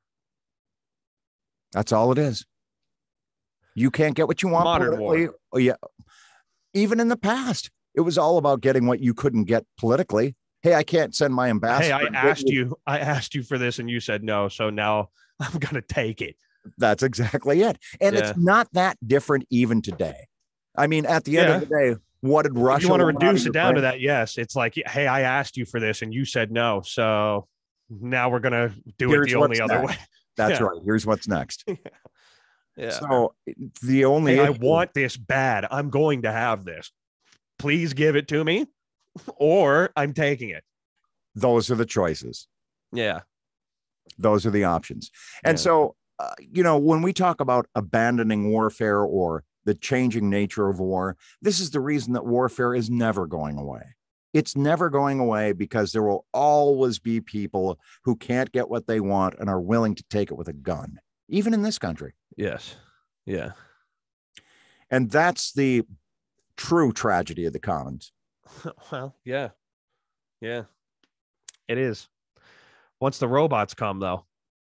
[SPEAKER 2] That's all it is. You can't get what you want
[SPEAKER 1] Modern
[SPEAKER 2] politically.
[SPEAKER 1] war.
[SPEAKER 2] Oh, yeah. Even in the past, it was all about getting what you couldn't get politically. Hey, I can't send my ambassador.
[SPEAKER 1] Hey, I asked you, I asked you for this and you said no. So now I'm going to take it.
[SPEAKER 2] That's exactly it. And
[SPEAKER 1] Yeah.
[SPEAKER 2] it's not that different even today. I mean, at the end
[SPEAKER 1] Yeah.
[SPEAKER 2] of the day, what did
[SPEAKER 1] If
[SPEAKER 2] Russia
[SPEAKER 1] you want to
[SPEAKER 2] want out of
[SPEAKER 1] reduce it down to
[SPEAKER 2] Ukraine?
[SPEAKER 1] that? Yes. It's like, hey, I asked you for this and you said no. So now we're going to do
[SPEAKER 2] Here's
[SPEAKER 1] it the
[SPEAKER 2] what's
[SPEAKER 1] only other
[SPEAKER 2] next.
[SPEAKER 1] way.
[SPEAKER 2] That's
[SPEAKER 1] Yeah.
[SPEAKER 2] right. Here's what's next.
[SPEAKER 1] Yeah.
[SPEAKER 2] So the only
[SPEAKER 1] Hey, I
[SPEAKER 2] issue-
[SPEAKER 1] want this bad. I'm going to have this. Please give it to me or I'm taking it.
[SPEAKER 2] those are the choices.
[SPEAKER 1] Yeah.
[SPEAKER 2] Those are the options. And
[SPEAKER 1] Yeah.
[SPEAKER 2] so uh, you know, when we talk about abandoning warfare or the changing nature of war, this is the reason that warfare is never going away. It's never going away because there will always be people who can't get what they want and are willing to take it with a gun, even in this country.
[SPEAKER 1] Yes. Yeah.
[SPEAKER 2] And that's the true tragedy of the commons.
[SPEAKER 1] Well, yeah. Yeah. It is. Once the robots come, though.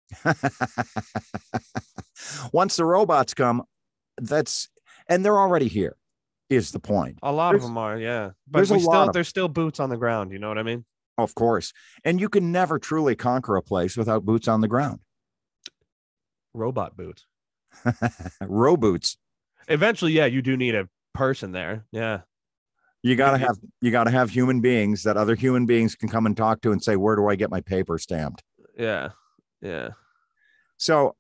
[SPEAKER 2] Once the robots come, that's, and they're already here, is the point.
[SPEAKER 1] A lot
[SPEAKER 2] there's,
[SPEAKER 1] of them are, yeah. But
[SPEAKER 2] there's
[SPEAKER 1] we
[SPEAKER 2] a
[SPEAKER 1] still,
[SPEAKER 2] lot of,
[SPEAKER 1] there's still boots on the ground. You know what I mean?
[SPEAKER 2] Of course. And you can never truly conquer a place without boots on the ground.
[SPEAKER 1] Robot boots.
[SPEAKER 2] Roboots.
[SPEAKER 1] Eventually, yeah, you do need a person there. Yeah.
[SPEAKER 2] You gotta have you gotta have human beings that other human beings can come and talk to and say, where do I get my paper stamped?
[SPEAKER 1] Yeah. Yeah.
[SPEAKER 2] So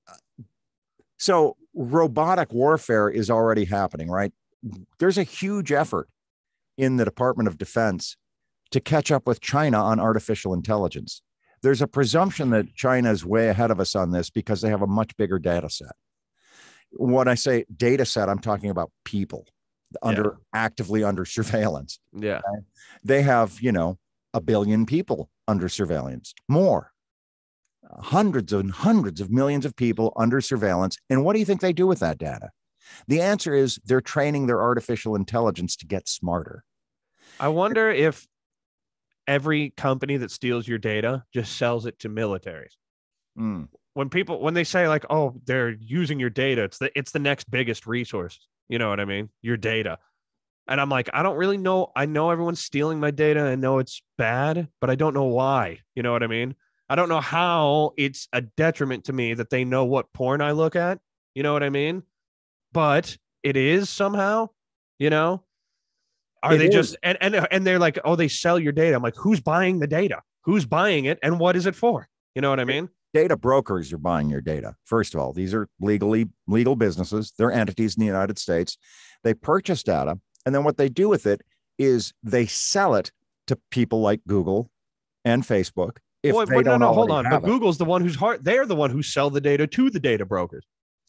[SPEAKER 2] so robotic warfare is already happening, right? There's a huge effort in the Department of Defense to catch up with China on artificial intelligence. There's a presumption that China is way ahead of us on this because they have a much bigger data set. When I say data set, I'm talking about people under yeah. actively under surveillance.
[SPEAKER 1] Yeah.
[SPEAKER 2] Okay? They have, you know, a billion people under surveillance, more, hundreds and hundreds of millions of people under surveillance. And what do you think they do with that data? The answer is they're training their artificial intelligence to get smarter.
[SPEAKER 1] I wonder if every company that steals your data just sells it to militaries.
[SPEAKER 2] Mm.
[SPEAKER 1] When people, when they say like, oh, they're using your data, it's the, it's the next biggest resource. You know what I mean? Your data. And I'm like, I don't really know. I know everyone's stealing my data. I know it's bad, but I don't know why. You know what I mean? I don't know how it's a detriment to me that they know what porn I look at. You know what I mean? But it is somehow, you know, are it they is. just, and, and, and they're like, oh, they sell your data. I'm like, who's buying the data? Who's buying it? And what is it for? You know what I mean?
[SPEAKER 2] Data brokers are buying your data. First of all, these are legally legal businesses. They're entities in the United States. They purchase data. And then what they do with it is they sell it to people like Google and Facebook. If
[SPEAKER 1] Boy,
[SPEAKER 2] they
[SPEAKER 1] but
[SPEAKER 2] don't
[SPEAKER 1] no, no, hold on. But
[SPEAKER 2] it.
[SPEAKER 1] Google's the one who's hard. They're the one who sell the data to the data brokers.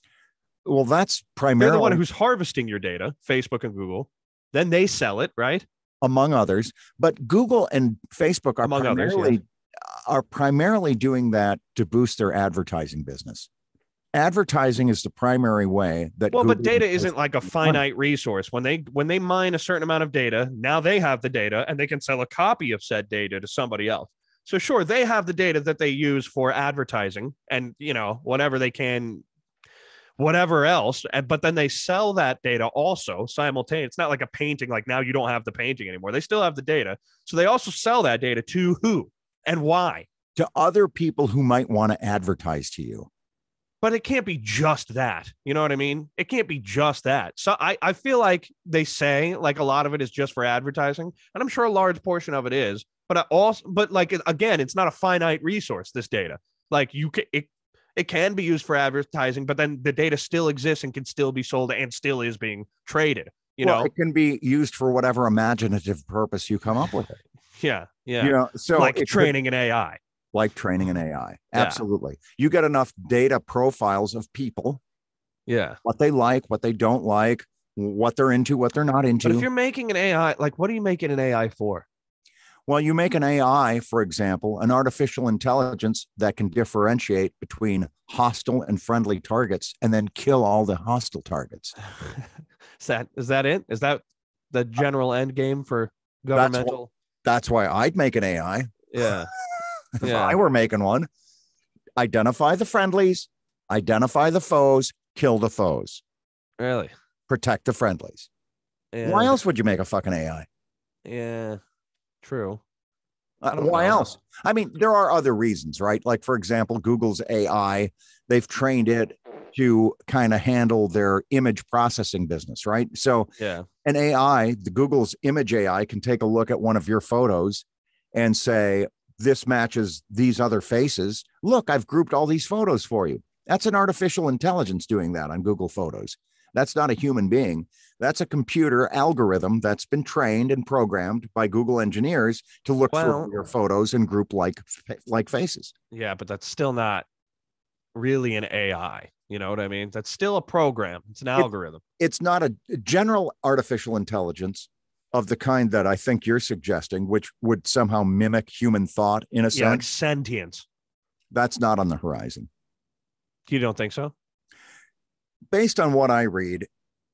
[SPEAKER 2] Well, that's primarily
[SPEAKER 1] they're the one who's harvesting your data, Facebook and Google. Then they sell it, right?
[SPEAKER 2] Among others. But Google and Facebook are
[SPEAKER 1] Among
[SPEAKER 2] primarily
[SPEAKER 1] others, yeah.
[SPEAKER 2] are primarily doing that to boost their advertising business. Advertising is the primary way that
[SPEAKER 1] well,
[SPEAKER 2] Google
[SPEAKER 1] but data isn't like a finite resource. When they when they mine a certain amount of data, now they have the data and they can sell a copy of said data to somebody else. So sure, they have the data that they use for advertising and, you know, whatever they can, whatever else. But then they sell that data also simultaneously. It's not like a painting, like now you don't have the painting anymore. They still have the data. So they also sell that data to who and why?
[SPEAKER 2] To other people who might want to advertise to you.
[SPEAKER 1] But it can't be just that. You know what I mean? It can't be just that. So I, I feel like they say like a lot of it is just for advertising. And I'm sure a large portion of it is. But I also, but like, again, it's not a finite resource, this data. Like you can, it, it can be used for advertising, but then the data still exists and can still be sold and still is being traded. You
[SPEAKER 2] well,
[SPEAKER 1] know,
[SPEAKER 2] it can be used for whatever imaginative purpose you come up with it.
[SPEAKER 1] Yeah. Yeah.
[SPEAKER 2] You know, so
[SPEAKER 1] like training could, an A I.
[SPEAKER 2] Like training an A I. Absolutely. Yeah. You get enough data profiles of people.
[SPEAKER 1] Yeah.
[SPEAKER 2] What they like, what they don't like, what they're into, what they're not into.
[SPEAKER 1] But if you're making an A I, like what are you making an A I for?
[SPEAKER 2] Well, you make an A I, for example, an artificial intelligence that can differentiate between hostile and friendly targets and then kill all the hostile targets.
[SPEAKER 1] Is that is that it? Is that the general end game for governmental?
[SPEAKER 2] That's, wh- that's why I'd make an A I.
[SPEAKER 1] Yeah.
[SPEAKER 2] If
[SPEAKER 1] yeah.
[SPEAKER 2] I were making one, identify the friendlies, identify the foes, kill the foes.
[SPEAKER 1] Really?
[SPEAKER 2] Protect the friendlies.
[SPEAKER 1] Yeah.
[SPEAKER 2] Why else would you make a fucking A I?
[SPEAKER 1] Yeah. True.
[SPEAKER 2] Uh, why know. else? I mean, there are other reasons, right? Like, for example, Google's A I, they've trained it to kind of handle their image processing business, right? So
[SPEAKER 1] yeah,
[SPEAKER 2] an A I, the Google's image A I can take a look at one of your photos and say, this matches these other faces. Look, I've grouped all these photos for you. That's an artificial intelligence doing that on Google Photos. That's not a human being. That's a computer algorithm that's been trained and programmed by Google engineers to look well, for your photos and group like like faces.
[SPEAKER 1] Yeah, but that's still not really an A I. You know what I mean? That's still a program. It's an algorithm.
[SPEAKER 2] It, it's not a general artificial intelligence of the kind that I think you're suggesting, which would somehow mimic human thought in a
[SPEAKER 1] Yeah, like
[SPEAKER 2] sense.
[SPEAKER 1] sentience.
[SPEAKER 2] That's not on the horizon.
[SPEAKER 1] You don't think so?
[SPEAKER 2] Based on what I read,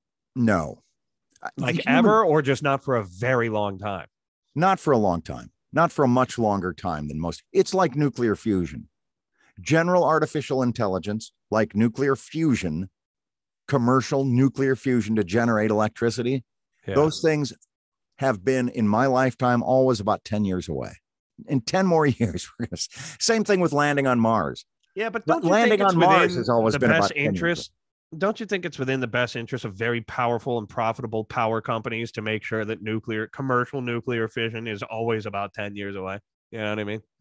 [SPEAKER 2] no.
[SPEAKER 1] Like
[SPEAKER 2] Human,
[SPEAKER 1] ever, or just not for a very long time?
[SPEAKER 2] Not for a long time. Not for a much longer time than most. It's like nuclear fusion. General artificial intelligence, like nuclear fusion, commercial nuclear fusion to generate electricity, yeah. Those things have been, in my lifetime, always about ten years away. In ten more years, we're gonna, same thing with landing on Mars.
[SPEAKER 1] Yeah, but don't you
[SPEAKER 2] landing
[SPEAKER 1] think it's
[SPEAKER 2] on Mars has always
[SPEAKER 1] the
[SPEAKER 2] been
[SPEAKER 1] best
[SPEAKER 2] about
[SPEAKER 1] interest? Don't you think it's within the best interest of very powerful and profitable power companies to make sure that nuclear, commercial nuclear fission is always about ten years away? You know what I mean?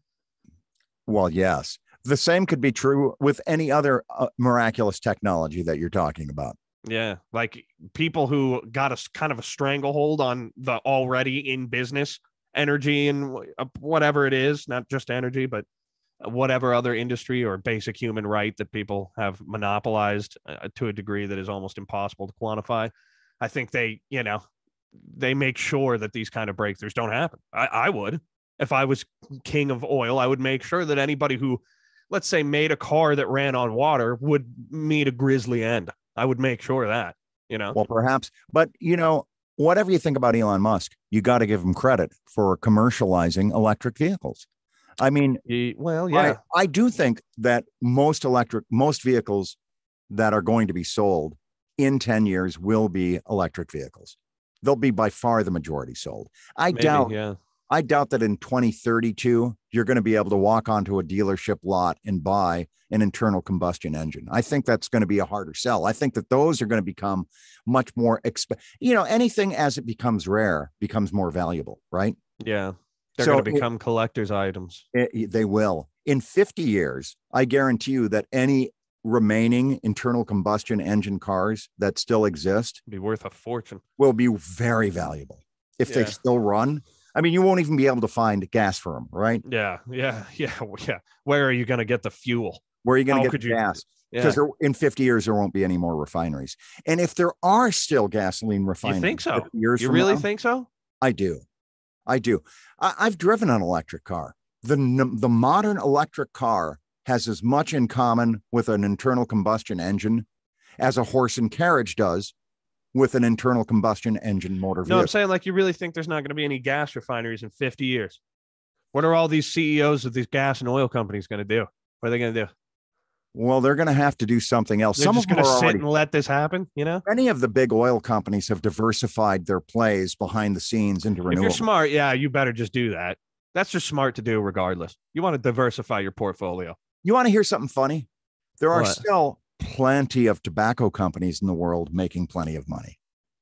[SPEAKER 2] Well, yes. The same could be true with any other uh, miraculous technology that you're talking about.
[SPEAKER 1] Yeah, like people who got a kind of a stranglehold on the already in business energy and whatever it is, not just energy, but whatever other industry or basic human right that people have monopolized uh, to a degree that is almost impossible to quantify. I think they, you know, they make sure that these kind of breakthroughs don't happen. I, I would, if I was king of oil, I would make sure that anybody who, let's say, made a car that ran on water would meet a grisly end. I would make sure of that, you know.
[SPEAKER 2] Well, perhaps, but you know, whatever you think about Elon Musk, you got to give him credit for commercializing electric vehicles. I mean,
[SPEAKER 1] he, well, yeah,
[SPEAKER 2] I, I do think that most electric, most vehicles that are going to be sold in ten years will be electric vehicles. They'll be by far the majority sold. I
[SPEAKER 1] Maybe,
[SPEAKER 2] doubt,
[SPEAKER 1] yeah.
[SPEAKER 2] I doubt that in twenty thirty-two, you're going to be able to walk onto a dealership lot and buy an internal combustion engine. I think that's going to be a harder sell. I think that those are going to become much more, exp- you know, anything as it becomes rare becomes more valuable, right?
[SPEAKER 1] Yeah. They're
[SPEAKER 2] So
[SPEAKER 1] going to become it, collector's items.
[SPEAKER 2] It, they will. In fifty years, I guarantee you that any remaining internal combustion engine cars that still exist
[SPEAKER 1] be worth a fortune.
[SPEAKER 2] Will be very valuable if yeah. they still run. I mean, you won't even be able to find gas for them, right?
[SPEAKER 1] Yeah, yeah, yeah, yeah. Where are you going to get the fuel?
[SPEAKER 2] Where are you going to get the gas? Because yeah. in fifty years, there won't be any more refineries. And if there are still gasoline refineries,
[SPEAKER 1] you think so?
[SPEAKER 2] Years
[SPEAKER 1] you really
[SPEAKER 2] now,
[SPEAKER 1] think so?
[SPEAKER 2] I do. I do. I, I've driven an electric car. The, the modern electric car has as much in common with an internal combustion engine as a horse and carriage does with an internal combustion engine motor vehicle.
[SPEAKER 1] No, I'm saying, like, you really think there's not going to be any gas refineries in fifty years? What are all these C E Os of these gas and oil companies going to do? What are they going to do?
[SPEAKER 2] Well, they're going to have to do something else.
[SPEAKER 1] They're
[SPEAKER 2] Some
[SPEAKER 1] just
[SPEAKER 2] of them
[SPEAKER 1] going to
[SPEAKER 2] are
[SPEAKER 1] sit
[SPEAKER 2] already,
[SPEAKER 1] and let this happen, you know?
[SPEAKER 2] Many of the big oil companies have diversified their plays behind the scenes into renewables.
[SPEAKER 1] If you're smart, yeah, you better just do that. That's just smart to do regardless. You want to diversify your portfolio.
[SPEAKER 2] You want to hear something funny? There are
[SPEAKER 1] What?
[SPEAKER 2] still plenty of tobacco companies in the world making plenty of money.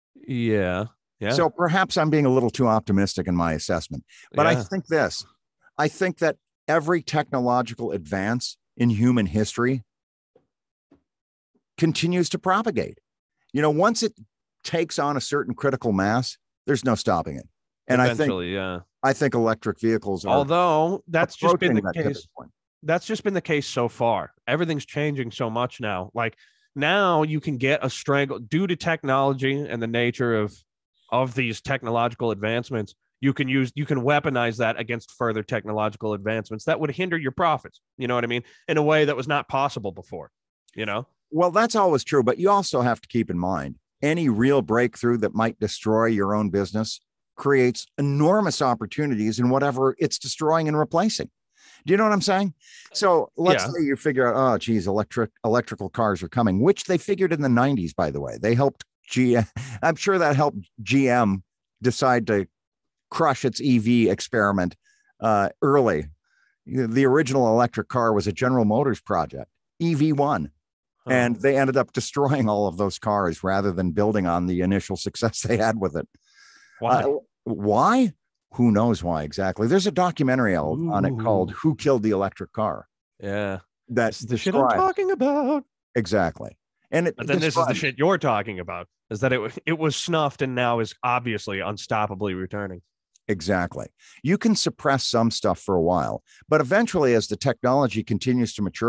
[SPEAKER 1] Yeah. Yeah.
[SPEAKER 2] So perhaps I'm being a little too optimistic in my assessment, but
[SPEAKER 1] yeah.
[SPEAKER 2] I think this, I think that every technological advance in human history continues to propagate. You know, once it takes on a certain critical mass, there's no stopping it. And
[SPEAKER 1] Eventually,
[SPEAKER 2] I think,
[SPEAKER 1] yeah.
[SPEAKER 2] I think electric vehicles are.
[SPEAKER 1] Although that's just been the
[SPEAKER 2] that
[SPEAKER 1] case. That's just been the case so far. Everything's changing so much now. Like now you can get a strangle due to technology and the nature of, of these technological advancements. You can use, you can weaponize that against further technological advancements that would hinder your profits. You know what I mean? In a way that was not possible before, you know?
[SPEAKER 2] Well, that's always true, but you also have to keep in mind any real breakthrough that might destroy your own business creates enormous opportunities in whatever it's destroying and replacing. Do you know what I'm saying? So let's
[SPEAKER 1] Yeah.
[SPEAKER 2] say you figure out, oh, geez, electric electrical cars are coming, which they figured in the nineties, by the way. They helped G M. I'm sure that helped G M decide to crush its E V experiment uh, early. The original electric car was a General Motors project, E V one. And they ended up destroying all of those cars rather than building on the initial success they had with it.
[SPEAKER 1] Why?
[SPEAKER 2] Uh, why? Who knows why exactly? There's a documentary
[SPEAKER 1] Ooh.
[SPEAKER 2] on it called "Who Killed the Electric Car."
[SPEAKER 1] Yeah,
[SPEAKER 2] that's
[SPEAKER 1] the shit I'm talking about.
[SPEAKER 2] Exactly. And it,
[SPEAKER 1] but then this is the shit you're talking about: is that it it was snuffed and now is obviously unstoppably returning.
[SPEAKER 2] Exactly. You can suppress some stuff for a while, but eventually, as the technology continues to mature,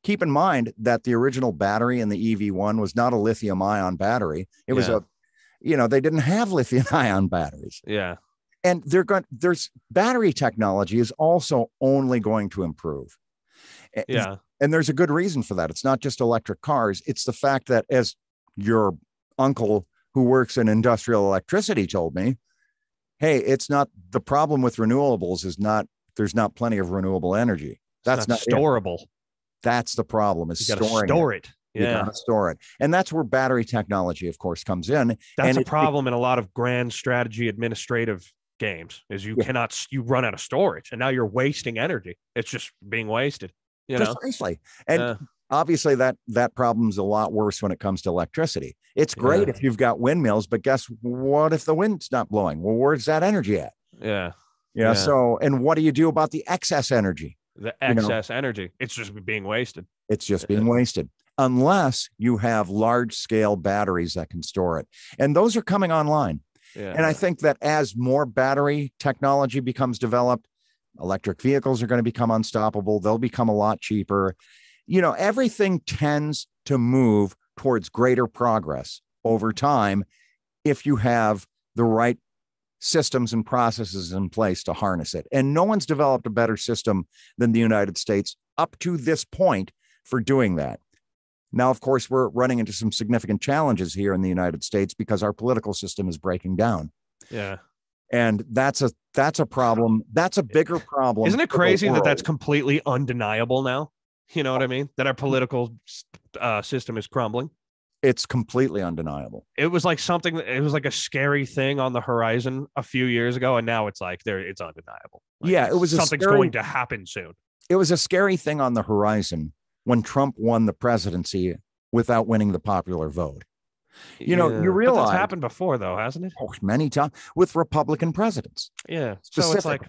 [SPEAKER 2] keep in mind that the original battery in the E V one was not a lithium ion battery. It was
[SPEAKER 1] Yeah.
[SPEAKER 2] a, you know, they didn't have lithium ion batteries.
[SPEAKER 1] Yeah.
[SPEAKER 2] And they're going, there's battery technology is also only going to improve.
[SPEAKER 1] Yeah.
[SPEAKER 2] And there's a good reason for that. It's not just electric cars. It's the fact that, as your uncle who works in industrial electricity told me, hey, it's not the problem with renewables is not, there's not plenty of renewable energy. That's not,
[SPEAKER 1] not storable.
[SPEAKER 2] It. That's the problem is
[SPEAKER 1] you gotta
[SPEAKER 2] storing
[SPEAKER 1] store it.
[SPEAKER 2] it.
[SPEAKER 1] Yeah.
[SPEAKER 2] You gotta store it. And that's where battery technology, of course, comes in.
[SPEAKER 1] That's
[SPEAKER 2] and
[SPEAKER 1] a
[SPEAKER 2] it,
[SPEAKER 1] problem it, in a lot of grand strategy administrative games is you yeah. cannot, you run out of storage and now you're wasting energy. It's just being wasted. You know?
[SPEAKER 2] Precisely. And
[SPEAKER 1] uh,
[SPEAKER 2] obviously that that problem's a lot worse when it comes to electricity. It's great
[SPEAKER 1] yeah.
[SPEAKER 2] if you've got windmills, but guess what if the wind's not blowing? Well, where's that energy at?
[SPEAKER 1] Yeah.
[SPEAKER 2] You know, yeah. So, and what do you do about the excess energy?
[SPEAKER 1] The excess you know? energy. It's just being wasted.
[SPEAKER 2] It's just being wasted unless you have large scale batteries that can store it. And those are coming online.
[SPEAKER 1] Yeah.
[SPEAKER 2] And I think that as more battery technology becomes developed, electric vehicles are going to become unstoppable. They'll become a lot cheaper. You know, everything tends to move towards greater progress over time if you have the right systems and processes in place to harness it. And no one's developed a better system than the United States up to this point for doing that. Now, of course, we're running into some significant challenges here in the United States because our political system is breaking down.
[SPEAKER 1] Yeah.
[SPEAKER 2] And that's a that's a problem. That's a bigger problem.
[SPEAKER 1] Isn't it crazy that that's completely undeniable now? You know what I mean? That our political uh, system is crumbling.
[SPEAKER 2] It's completely undeniable.
[SPEAKER 1] It was like something, it was like a scary thing on the horizon a few years ago. And now it's like there, it's undeniable. Like
[SPEAKER 2] yeah, it was
[SPEAKER 1] something's
[SPEAKER 2] scary,
[SPEAKER 1] going to happen soon.
[SPEAKER 2] It was a scary thing on the horizon when Trump won the presidency without winning the popular vote. You yeah, know, you realize
[SPEAKER 1] but that's happened before, though, hasn't it?
[SPEAKER 2] Oh, many times with Republican presidents.
[SPEAKER 1] Yeah. So it's like,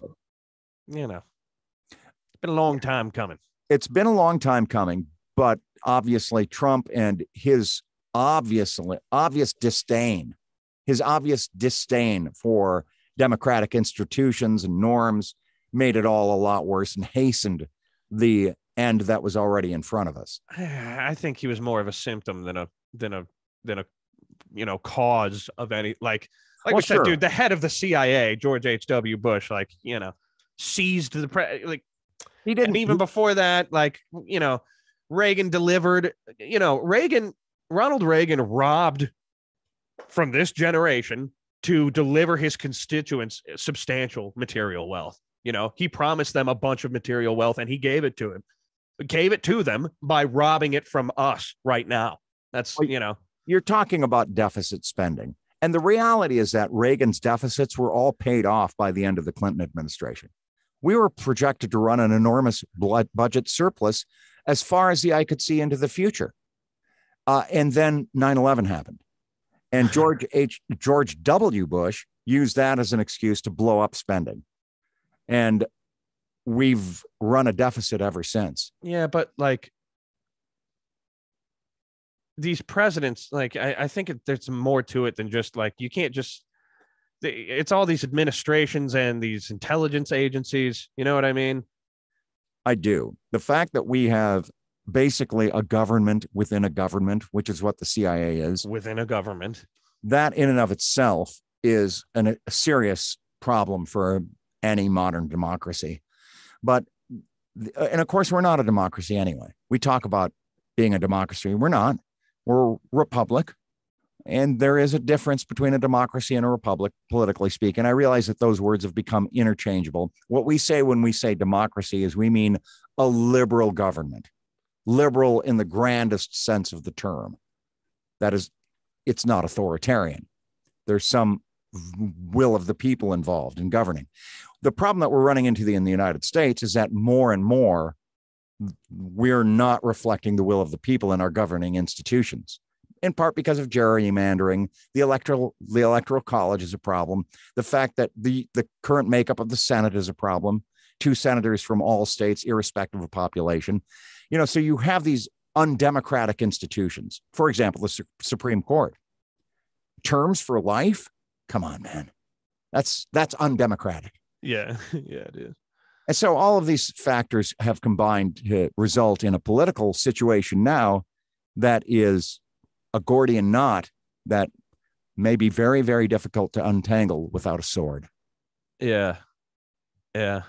[SPEAKER 1] you know, it's been a long time coming.
[SPEAKER 2] It's been a long time coming, but obviously Trump and his obviously obvious disdain, his obvious disdain for democratic institutions and norms made it all a lot worse and hastened the end that was already in front of us.
[SPEAKER 1] I think he was more of a symptom than a than a than a you know cause of any like like well, we sure. said, dude, the head of the C I A, George H W Bush, like you know, seized the pre- like
[SPEAKER 2] he didn't.
[SPEAKER 1] And even
[SPEAKER 2] he,
[SPEAKER 1] before that, like you know, Reagan delivered. You know, Reagan, Ronald Reagan robbed from this generation to deliver his constituents substantial material wealth. You know, he promised them a bunch of material wealth, and he gave it to him. Gave it to them by robbing it from us right now. That's, you know.
[SPEAKER 2] You're talking about deficit spending. And the reality is that Reagan's deficits were all paid off by the end of the Clinton administration. We were projected to run an enormous budget surplus as far as the eye could see into the future. Uh, and then nine eleven happened. And George H. George W. Bush used that as an excuse to blow up spending. And we've run a deficit ever since.
[SPEAKER 1] Yeah, but like these presidents, like I, I think it, there's more to it than just like you can't just. It's all these administrations and these intelligence agencies. You know what I mean?
[SPEAKER 2] I do. The fact that we have basically a government within a government, which is what the C I A is. Within
[SPEAKER 1] a government.
[SPEAKER 2] That in and of itself is an, a serious problem for any modern democracy. But, and of course, we're not a democracy anyway. We talk about being a democracy. We're not. We're a republic. And there is a difference between a democracy and a republic, politically speaking. I realize that those words have become interchangeable. What we say when we say democracy is we mean a liberal government, liberal in the grandest sense of the term. That is, it's not authoritarian. There's some will of the people involved in governing. The problem that we're running into the, in the United States is that more and more we're not reflecting the will of the people in our governing institutions. In part because of gerrymandering, the electoral the electoral college is a problem. The fact that the, the current makeup of the Senate is a problem. Two senators from all states, irrespective of population. You know, so you have these undemocratic institutions. For example, the Su- Supreme Court. Terms for life? Come on, man. That's that's undemocratic.
[SPEAKER 1] Yeah, yeah, it is.
[SPEAKER 2] And so all of these factors have combined to result in a political situation now that is a Gordian knot that may be very, very difficult to untangle without a sword.
[SPEAKER 1] Yeah. Yeah.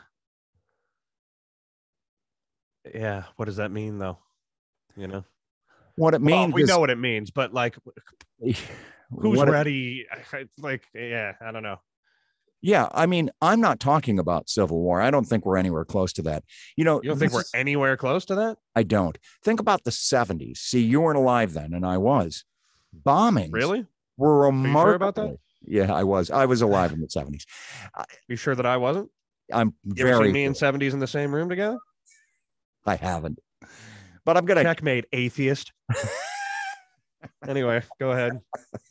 [SPEAKER 1] Yeah. What does that mean, though? You know,
[SPEAKER 2] what it means.
[SPEAKER 1] Well, we
[SPEAKER 2] is,
[SPEAKER 1] know what it means, but like, who's
[SPEAKER 2] it,
[SPEAKER 1] ready? Like, yeah, I don't know.
[SPEAKER 2] Yeah, I mean, I'm not talking about civil war. I don't think we're anywhere close to that. You know,
[SPEAKER 1] you don't think we're is, anywhere close to that?
[SPEAKER 2] I don't. Think about the seventies. See, you weren't alive then, and I was. Bombings
[SPEAKER 1] really
[SPEAKER 2] were remarkable.
[SPEAKER 1] Are you sure about that?
[SPEAKER 2] Yeah, I was. I was alive in the seventies.
[SPEAKER 1] You sure that I wasn't?
[SPEAKER 2] I'm
[SPEAKER 1] you
[SPEAKER 2] very.
[SPEAKER 1] Ever seen me in seventies in the same room together?
[SPEAKER 2] I haven't. But I'm gonna
[SPEAKER 1] checkmate, atheist. Anyway, go ahead.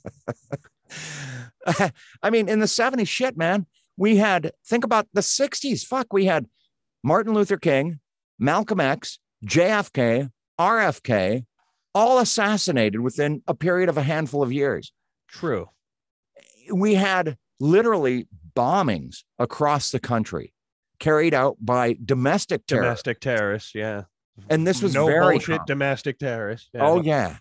[SPEAKER 2] I mean, in the seventies, shit, man, we had, think about the sixties. Fuck, we had Martin Luther King, Malcolm X, J F K, R F K, all assassinated within a period of a handful of years.
[SPEAKER 1] True.
[SPEAKER 2] We had literally bombings across the country carried out by domestic terrorists.
[SPEAKER 1] Domestic terrorists, yeah.
[SPEAKER 2] And this was
[SPEAKER 1] no
[SPEAKER 2] very
[SPEAKER 1] bullshit
[SPEAKER 2] common.
[SPEAKER 1] Domestic terrorists.
[SPEAKER 2] Yeah. Oh, yeah.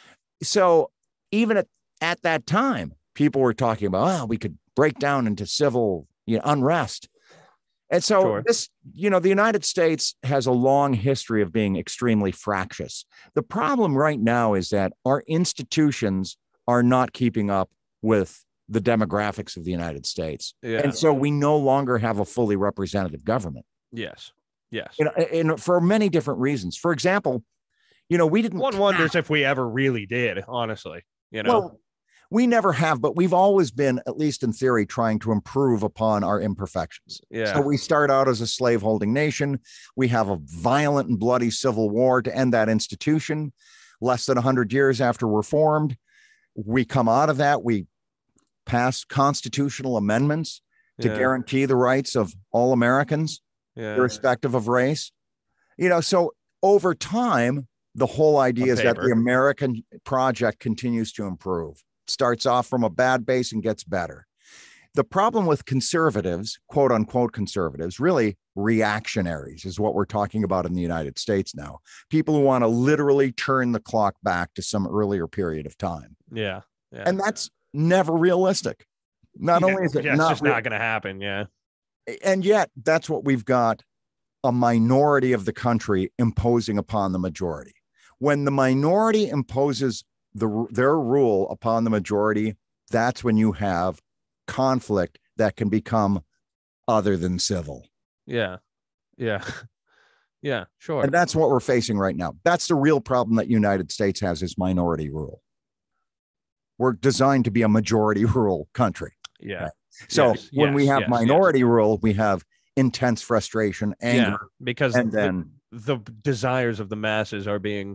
[SPEAKER 2] So even at, at that time, people were talking about, oh, we could break down into civil you know, unrest. And so sure. this, you know, the United States has a long history of being extremely fractious. The problem right now is that our institutions are not keeping up with the demographics of the United States. Yeah. And so we no longer have a fully representative government.
[SPEAKER 1] Yes. Yes.
[SPEAKER 2] You know, and for many different reasons. For example, you know, we didn't.
[SPEAKER 1] One wonders if we ever really did, honestly. You know,
[SPEAKER 2] well, we never have, but we've always been, at least in theory, trying to improve upon our imperfections.
[SPEAKER 1] Yeah.
[SPEAKER 2] So we start out as a slaveholding nation. We have a violent and bloody civil war to end that institution. Less than one hundred years after we're formed, we come out of that. We pass constitutional amendments to yeah. guarantee the rights of all Americans, yeah. irrespective of race. You know, so over time, the whole idea is that the American project continues to improve. It starts off from a bad base and gets better. The problem with conservatives, quote unquote conservatives, really reactionaries is what we're talking about in the United States now. People who want to literally turn the clock back to some earlier period of time.
[SPEAKER 1] Yeah. yeah.
[SPEAKER 2] And that's never realistic. Not
[SPEAKER 1] yeah,
[SPEAKER 2] only is it
[SPEAKER 1] yeah,
[SPEAKER 2] not,
[SPEAKER 1] it's just not going to happen. Yeah.
[SPEAKER 2] And yet that's what we've got, a minority of the country imposing upon the majority. When the minority imposes the, their rule upon the majority, that's when you have conflict that can become other than civil.
[SPEAKER 1] Yeah. Yeah. Yeah, sure.
[SPEAKER 2] And that's what we're facing right now. That's the real problem that United States has, is minority rule. We're designed to be a majority rule country.
[SPEAKER 1] Yeah.
[SPEAKER 2] Right? So
[SPEAKER 1] yes,
[SPEAKER 2] when
[SPEAKER 1] yes,
[SPEAKER 2] we have
[SPEAKER 1] yes,
[SPEAKER 2] minority
[SPEAKER 1] yes.
[SPEAKER 2] rule, we have intense frustration, anger,
[SPEAKER 1] yeah, because
[SPEAKER 2] and then
[SPEAKER 1] the, the desires of the masses are being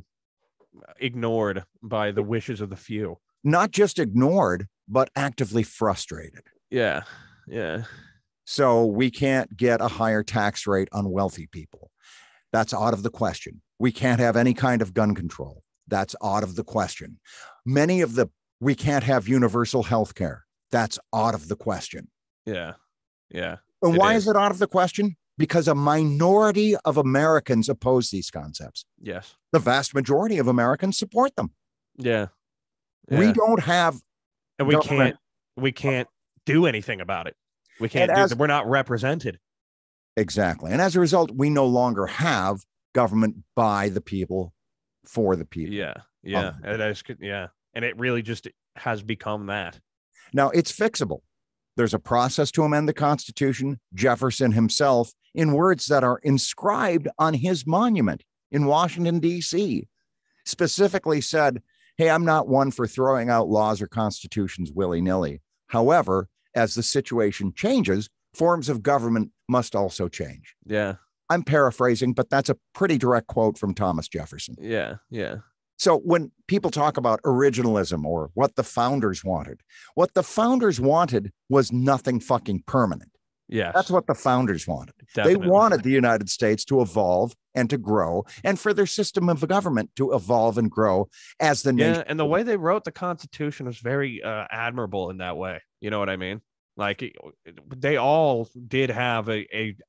[SPEAKER 1] ignored by the wishes of the few.
[SPEAKER 2] Not just ignored, but actively frustrated.
[SPEAKER 1] Yeah. Yeah.
[SPEAKER 2] So we can't get a higher tax rate on wealthy people. That's out of the question. We can't have any kind of gun control. That's out of the question. Many of the, we can't have universal health care. That's out of the question.
[SPEAKER 1] Yeah. Yeah.
[SPEAKER 2] And why
[SPEAKER 1] is.
[SPEAKER 2] is it out of the question? Because a minority of Americans oppose these concepts.
[SPEAKER 1] Yes.
[SPEAKER 2] The vast majority of Americans support them.
[SPEAKER 1] Yeah. yeah.
[SPEAKER 2] We don't have.
[SPEAKER 1] And we government. can't, we can't do anything about it. We can't do it. We're not represented.
[SPEAKER 2] Exactly. And as a result, we no longer have government by the people, for the people.
[SPEAKER 1] Yeah. Yeah. It is, yeah. And it really just has become that.
[SPEAKER 2] Now, it's fixable. There's a process to amend the Constitution. Jefferson himself, in words that are inscribed on his monument in Washington, D C, specifically said, hey, I'm not one for throwing out laws or constitutions willy-nilly. However, as the situation changes, forms of government must also change.
[SPEAKER 1] Yeah.
[SPEAKER 2] I'm paraphrasing, but that's a pretty direct quote from Thomas Jefferson.
[SPEAKER 1] Yeah. Yeah.
[SPEAKER 2] So when people talk about originalism or what the founders wanted, what the founders wanted was nothing fucking permanent.
[SPEAKER 1] Yeah.
[SPEAKER 2] That's what the founders wanted.
[SPEAKER 1] Definitely.
[SPEAKER 2] They wanted the United States to evolve and to grow, and for their system of government to evolve and grow as the
[SPEAKER 1] yeah,
[SPEAKER 2] nation.
[SPEAKER 1] And the way they wrote the Constitution was very uh, admirable in that way. You know what I mean? Like they all did have a, a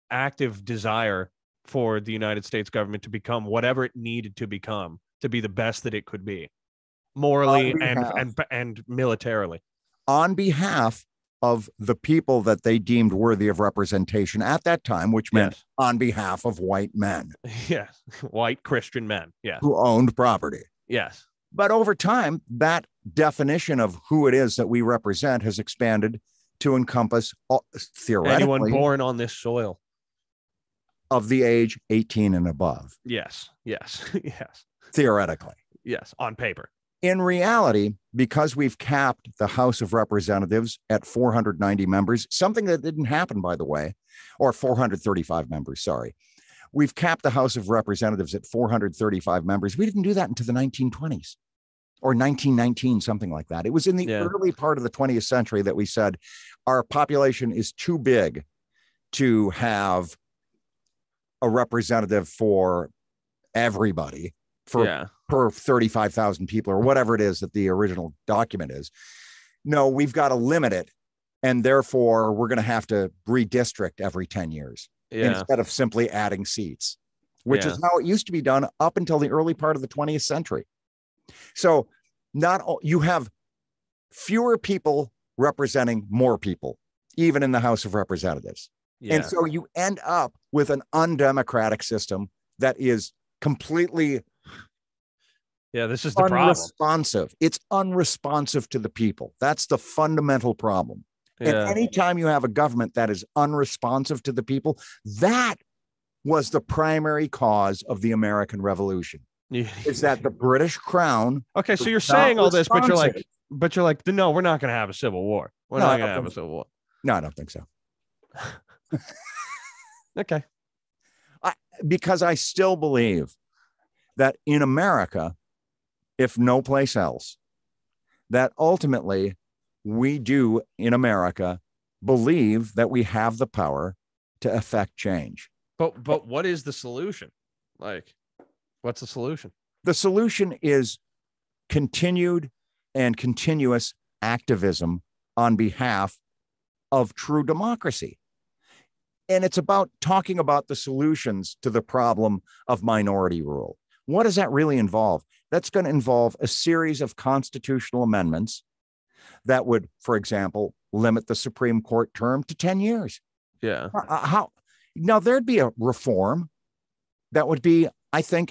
[SPEAKER 1] active desire for the United States government to become whatever it needed to become to be the best that it could be, morally and and and militarily.
[SPEAKER 2] On behalf of the people that they deemed worthy of representation at that time, which meant
[SPEAKER 1] yes.
[SPEAKER 2] on behalf of white men.
[SPEAKER 1] Yeah, white Christian men. Yeah.
[SPEAKER 2] Who owned property.
[SPEAKER 1] Yes.
[SPEAKER 2] But over time, that definition of who it is that we represent has expanded to encompass, all, theoretically,
[SPEAKER 1] anyone born on this soil
[SPEAKER 2] of the age eighteen and above.
[SPEAKER 1] Yes. Yes. Yes.
[SPEAKER 2] Theoretically.
[SPEAKER 1] Yes. On paper.
[SPEAKER 2] In reality, because we've capped the House of Representatives at four hundred ninety members, something that didn't happen, by the way, or four hundred thirty-five members, sorry. We've capped the House of Representatives at four hundred thirty-five members. We didn't do that until the nineteen twenties or nineteen nineteen, something like that. It was in the yeah. early part of the twentieth century that we said our population is too big to have a representative for everybody. For
[SPEAKER 1] yeah.
[SPEAKER 2] per thirty-five thousand people or whatever it is that the original document is. No, we've got to limit it. And therefore, we're going to have to redistrict every ten years
[SPEAKER 1] yeah.
[SPEAKER 2] instead of simply adding seats, which
[SPEAKER 1] yeah.
[SPEAKER 2] is how it used to be done up until the early part of the twentieth century. So not you have fewer people representing more people, even in the House of Representatives.
[SPEAKER 1] Yeah.
[SPEAKER 2] And so you end up with an undemocratic system that is completely
[SPEAKER 1] Yeah, this is the problem.
[SPEAKER 2] Unresponsive. It's unresponsive to the people. That's the fundamental problem. Yeah. And anytime you have a government that is unresponsive to the people, that was the primary cause of the American Revolution. Is that the British Crown?
[SPEAKER 1] Okay, so you're saying all this, but you're like, but you're like, no, we're not going to have a civil war. We're
[SPEAKER 2] no,
[SPEAKER 1] not going to have a civil war.
[SPEAKER 2] No, I don't think so.
[SPEAKER 1] Okay.
[SPEAKER 2] I, because I still believe that in America, if no place else, that ultimately we do in America believe that we have the power to affect change.
[SPEAKER 1] But but what is the solution? Like, what's the solution?
[SPEAKER 2] The solution is continued and continuous activism on behalf of true democracy. And it's about talking about the solutions to the problem of minority rule. What does that really involve? That's going to involve a series of constitutional amendments that would, for example, limit the Supreme Court term to ten years.
[SPEAKER 1] Yeah.
[SPEAKER 2] Uh, how? Now, there'd be a reform that would be, I think,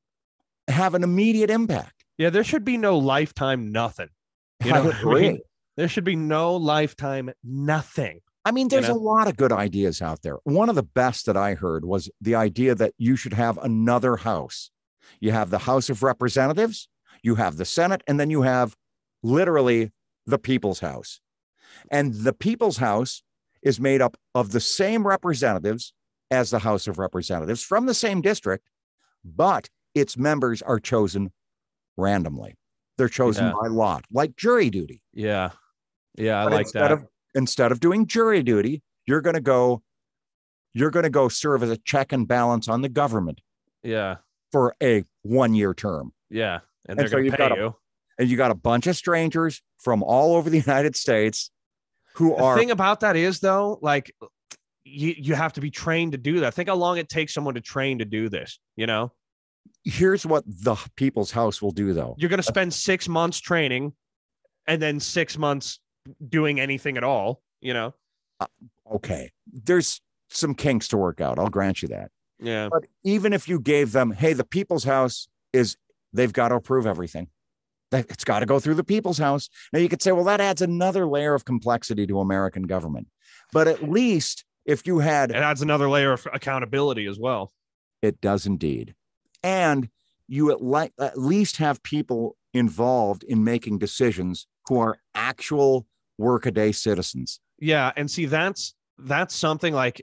[SPEAKER 2] have an immediate impact.
[SPEAKER 1] Yeah, there should be no lifetime nothing. You know,
[SPEAKER 2] I agree.
[SPEAKER 1] I mean? There should be no lifetime nothing.
[SPEAKER 2] I mean, there's
[SPEAKER 1] you know?
[SPEAKER 2] a lot of good ideas out there. One of the best that I heard was the idea that you should have another house. You have the House of Representatives, you have the Senate, and then you have literally the People's House. And the People's House is made up of the same representatives as the House of Representatives from the same district, but its members are chosen randomly. They're chosen
[SPEAKER 1] yeah.
[SPEAKER 2] by lot, like jury duty.
[SPEAKER 1] Yeah. Yeah, I
[SPEAKER 2] but
[SPEAKER 1] like
[SPEAKER 2] instead
[SPEAKER 1] that.
[SPEAKER 2] Of, instead of doing jury duty, you're going to go, you're going to go serve as a check and balance on the government.
[SPEAKER 1] Yeah.
[SPEAKER 2] For a one-year term.
[SPEAKER 1] Yeah. And, and they're
[SPEAKER 2] so
[SPEAKER 1] going to pay
[SPEAKER 2] got
[SPEAKER 1] you.
[SPEAKER 2] A, and you got a bunch of strangers from all over the United States who
[SPEAKER 1] the
[SPEAKER 2] are.
[SPEAKER 1] The thing about that is, though, like, you, you have to be trained to do that. Think how long it takes someone to train to do this, you know?
[SPEAKER 2] Here's what the People's House will do, though.
[SPEAKER 1] You're going to spend six months training and then six months doing anything at all, you know?
[SPEAKER 2] Uh, okay. There's some kinks to work out. I'll grant you that.
[SPEAKER 1] Yeah.
[SPEAKER 2] But even if you gave them, hey, the People's House is, they've got to approve everything. It's got to go through the People's House. Now you could say, well, that adds another layer of complexity to American government. But at least if you had.
[SPEAKER 1] It adds another layer of accountability as well.
[SPEAKER 2] It does indeed. And you at, li- at least have people involved in making decisions who are actual workaday citizens.
[SPEAKER 1] Yeah. And see, that's, that's something like,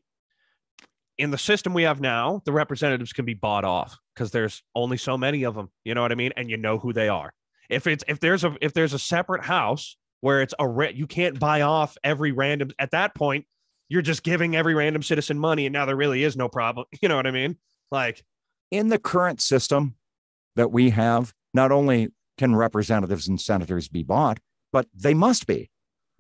[SPEAKER 1] in the system we have now, the representatives can be bought off because there's only so many of them. You know what I mean? And you know who they are. If it's if there's a if there's a separate house where it's a re- you can't buy off every random. At that point, you're just giving every random citizen money, and now there really is no problem. You know what I mean? Like
[SPEAKER 2] in the current system that we have, not only can representatives and senators be bought, but they must be.
[SPEAKER 1] Yeah.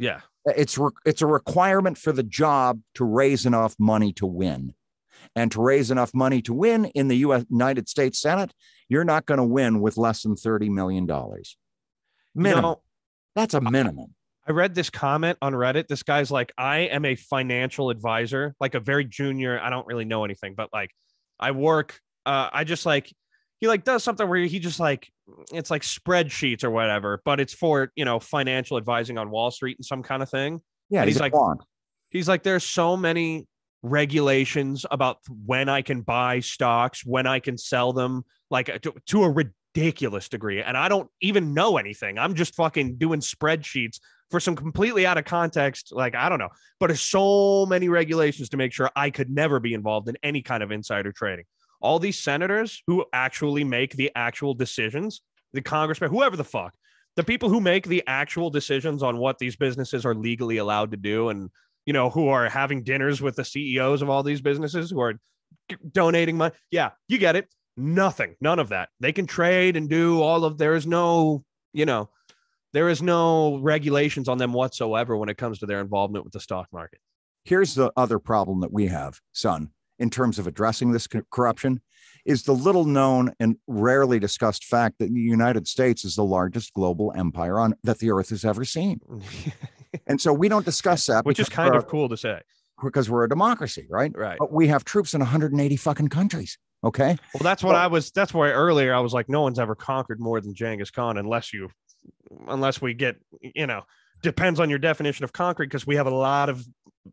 [SPEAKER 2] It's re- it's a requirement for the job to raise enough money to win. And to raise enough money to win in the U S United States Senate, you're not going to win with less than thirty million dollars. Minimum. You know, that's a minimum.
[SPEAKER 1] I read this comment on Reddit. This guy's like, I am a financial advisor, like a very junior. I don't really know anything, but like I work. Uh, I just like he like does something where he just like it's like spreadsheets or whatever, but it's for, you know, financial advising on Wall Street and some kind of thing.
[SPEAKER 2] Yeah.
[SPEAKER 1] And
[SPEAKER 2] He's,
[SPEAKER 1] he's like,
[SPEAKER 2] quant.
[SPEAKER 1] he's like, there's so many regulations about when I can buy stocks, when I can sell them, like to, to a ridiculous degree. And I don't even know anything. I'm just fucking doing spreadsheets for some completely out of context. Like, I don't know, but there's so many regulations to make sure I could never be involved in any kind of insider trading. All these senators who actually make the actual decisions, the congressmen, whoever the fuck, the people who make the actual decisions on what these businesses are legally allowed to do, and, you know, who are having dinners with the C E Os of all these businesses who are donating money. Yeah, you get it. Nothing, none of that. They can trade and do all of, there is no, you know, there is no regulations on them whatsoever when it comes to their involvement with the stock market.
[SPEAKER 2] Here's the other problem that we have, son, in terms of addressing this co- corruption, is the little known and rarely discussed fact that the United States is the largest global empire on that the earth has ever seen. And so we don't discuss that.
[SPEAKER 1] Which is kind of cool to say.
[SPEAKER 2] Because we're a democracy, right?
[SPEAKER 1] Right.
[SPEAKER 2] But we have troops in one hundred eighty fucking countries. Okay.
[SPEAKER 1] Well, that's what so, I was, that's why earlier I was like, no one's ever conquered more than Genghis Khan unless you, unless we get, you know, depends on your definition of conquered, because we have a lot of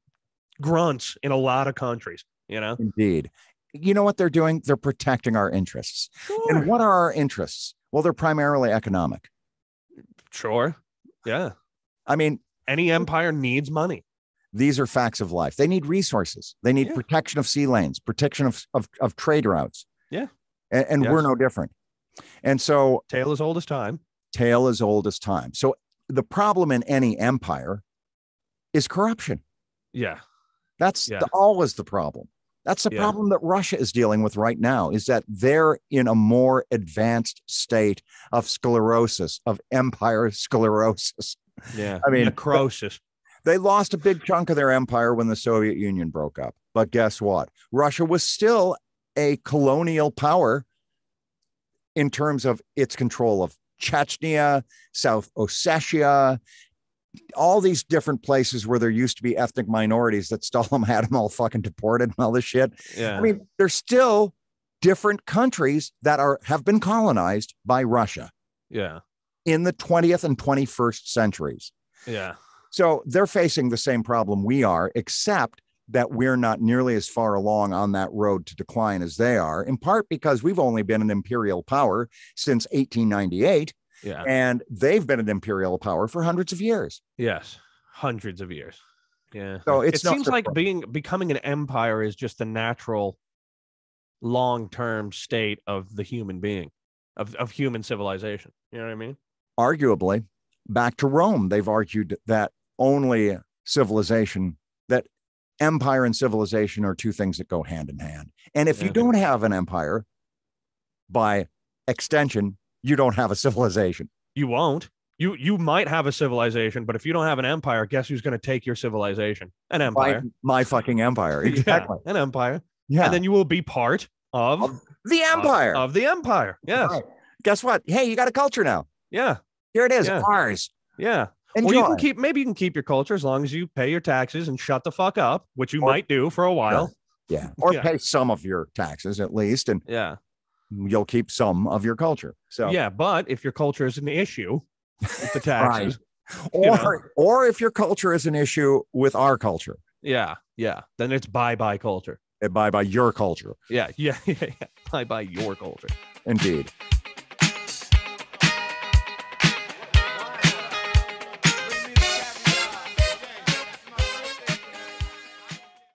[SPEAKER 1] grunts in a lot of countries, you know?
[SPEAKER 2] Indeed. You know what they're doing? They're protecting our interests. Sure. And what are our interests? Well, they're primarily economic.
[SPEAKER 1] Sure. Yeah.
[SPEAKER 2] I mean,
[SPEAKER 1] any empire needs money.
[SPEAKER 2] These are facts of life. They need resources. They need yeah. protection of sea lanes, protection of, of, of trade routes.
[SPEAKER 1] Yeah.
[SPEAKER 2] And, and yes. we're no different. And so
[SPEAKER 1] tale as old as time.
[SPEAKER 2] Tale as old as time. So the problem in any empire is corruption.
[SPEAKER 1] Yeah.
[SPEAKER 2] That's
[SPEAKER 1] yeah.
[SPEAKER 2] the, always the problem. That's the yeah. problem that Russia is dealing with right now, is that they're in a more advanced state of sclerosis, of empire sclerosis.
[SPEAKER 1] Yeah.
[SPEAKER 2] I mean,
[SPEAKER 1] necrosis.
[SPEAKER 2] They lost a big chunk of their empire when the Soviet Union broke up. But guess what? Russia was still a colonial power in terms of its control of Chechnya, South Ossetia, all these different places where there used to be ethnic minorities that Stalin had them all fucking deported and all this shit.
[SPEAKER 1] Yeah.
[SPEAKER 2] I mean, there's still different countries that are have been colonized by Russia.
[SPEAKER 1] Yeah.
[SPEAKER 2] In the twentieth and twenty-first centuries.
[SPEAKER 1] Yeah.
[SPEAKER 2] So they're facing the same problem we are, except that we're not nearly as far along on that road to decline as they are, in part because we've only been an imperial power since eighteen ninety-eight.
[SPEAKER 1] Yeah.
[SPEAKER 2] And they've been an imperial power for hundreds of years.
[SPEAKER 1] Yes. Hundreds of years. Yeah.
[SPEAKER 2] So it's
[SPEAKER 1] it seems like being becoming an empire is just the natural long-term state of the human being, of, of human civilization. You know what I mean?
[SPEAKER 2] Arguably, back to Rome, they've argued that only civilization, that empire and civilization are two things that go hand in hand. And if yeah. you don't have an empire, by extension, you don't have a civilization.
[SPEAKER 1] You won't. You you might have a civilization, but if you don't have an empire, guess who's going to take your civilization? An empire.
[SPEAKER 2] My, my fucking empire. Exactly.
[SPEAKER 1] Yeah, an empire.
[SPEAKER 2] Yeah.
[SPEAKER 1] And then you will be part of,
[SPEAKER 2] of the empire.
[SPEAKER 1] Of, of the empire. Yes.
[SPEAKER 2] Right. Guess what? Hey, you got a culture now.
[SPEAKER 1] Yeah.
[SPEAKER 2] Here it is.
[SPEAKER 1] Yeah.
[SPEAKER 2] Ours.
[SPEAKER 1] Yeah.
[SPEAKER 2] Enjoy.
[SPEAKER 1] Well, you can keep, maybe you can keep your culture as long as you pay your taxes and shut the fuck up, which you
[SPEAKER 2] or,
[SPEAKER 1] might do for a while.
[SPEAKER 2] Sure. Yeah. Or
[SPEAKER 1] yeah.
[SPEAKER 2] pay some of your taxes at least. And
[SPEAKER 1] yeah,
[SPEAKER 2] you'll keep some of your culture. So
[SPEAKER 1] yeah. But if your culture is an issue with the taxes,
[SPEAKER 2] right. or, you know, or if your culture is an issue with our culture.
[SPEAKER 1] Yeah. Yeah. Then it's bye bye culture.
[SPEAKER 2] Bye bye your culture.
[SPEAKER 1] Yeah. Yeah. Yeah. yeah. Bye bye your culture.
[SPEAKER 2] Indeed.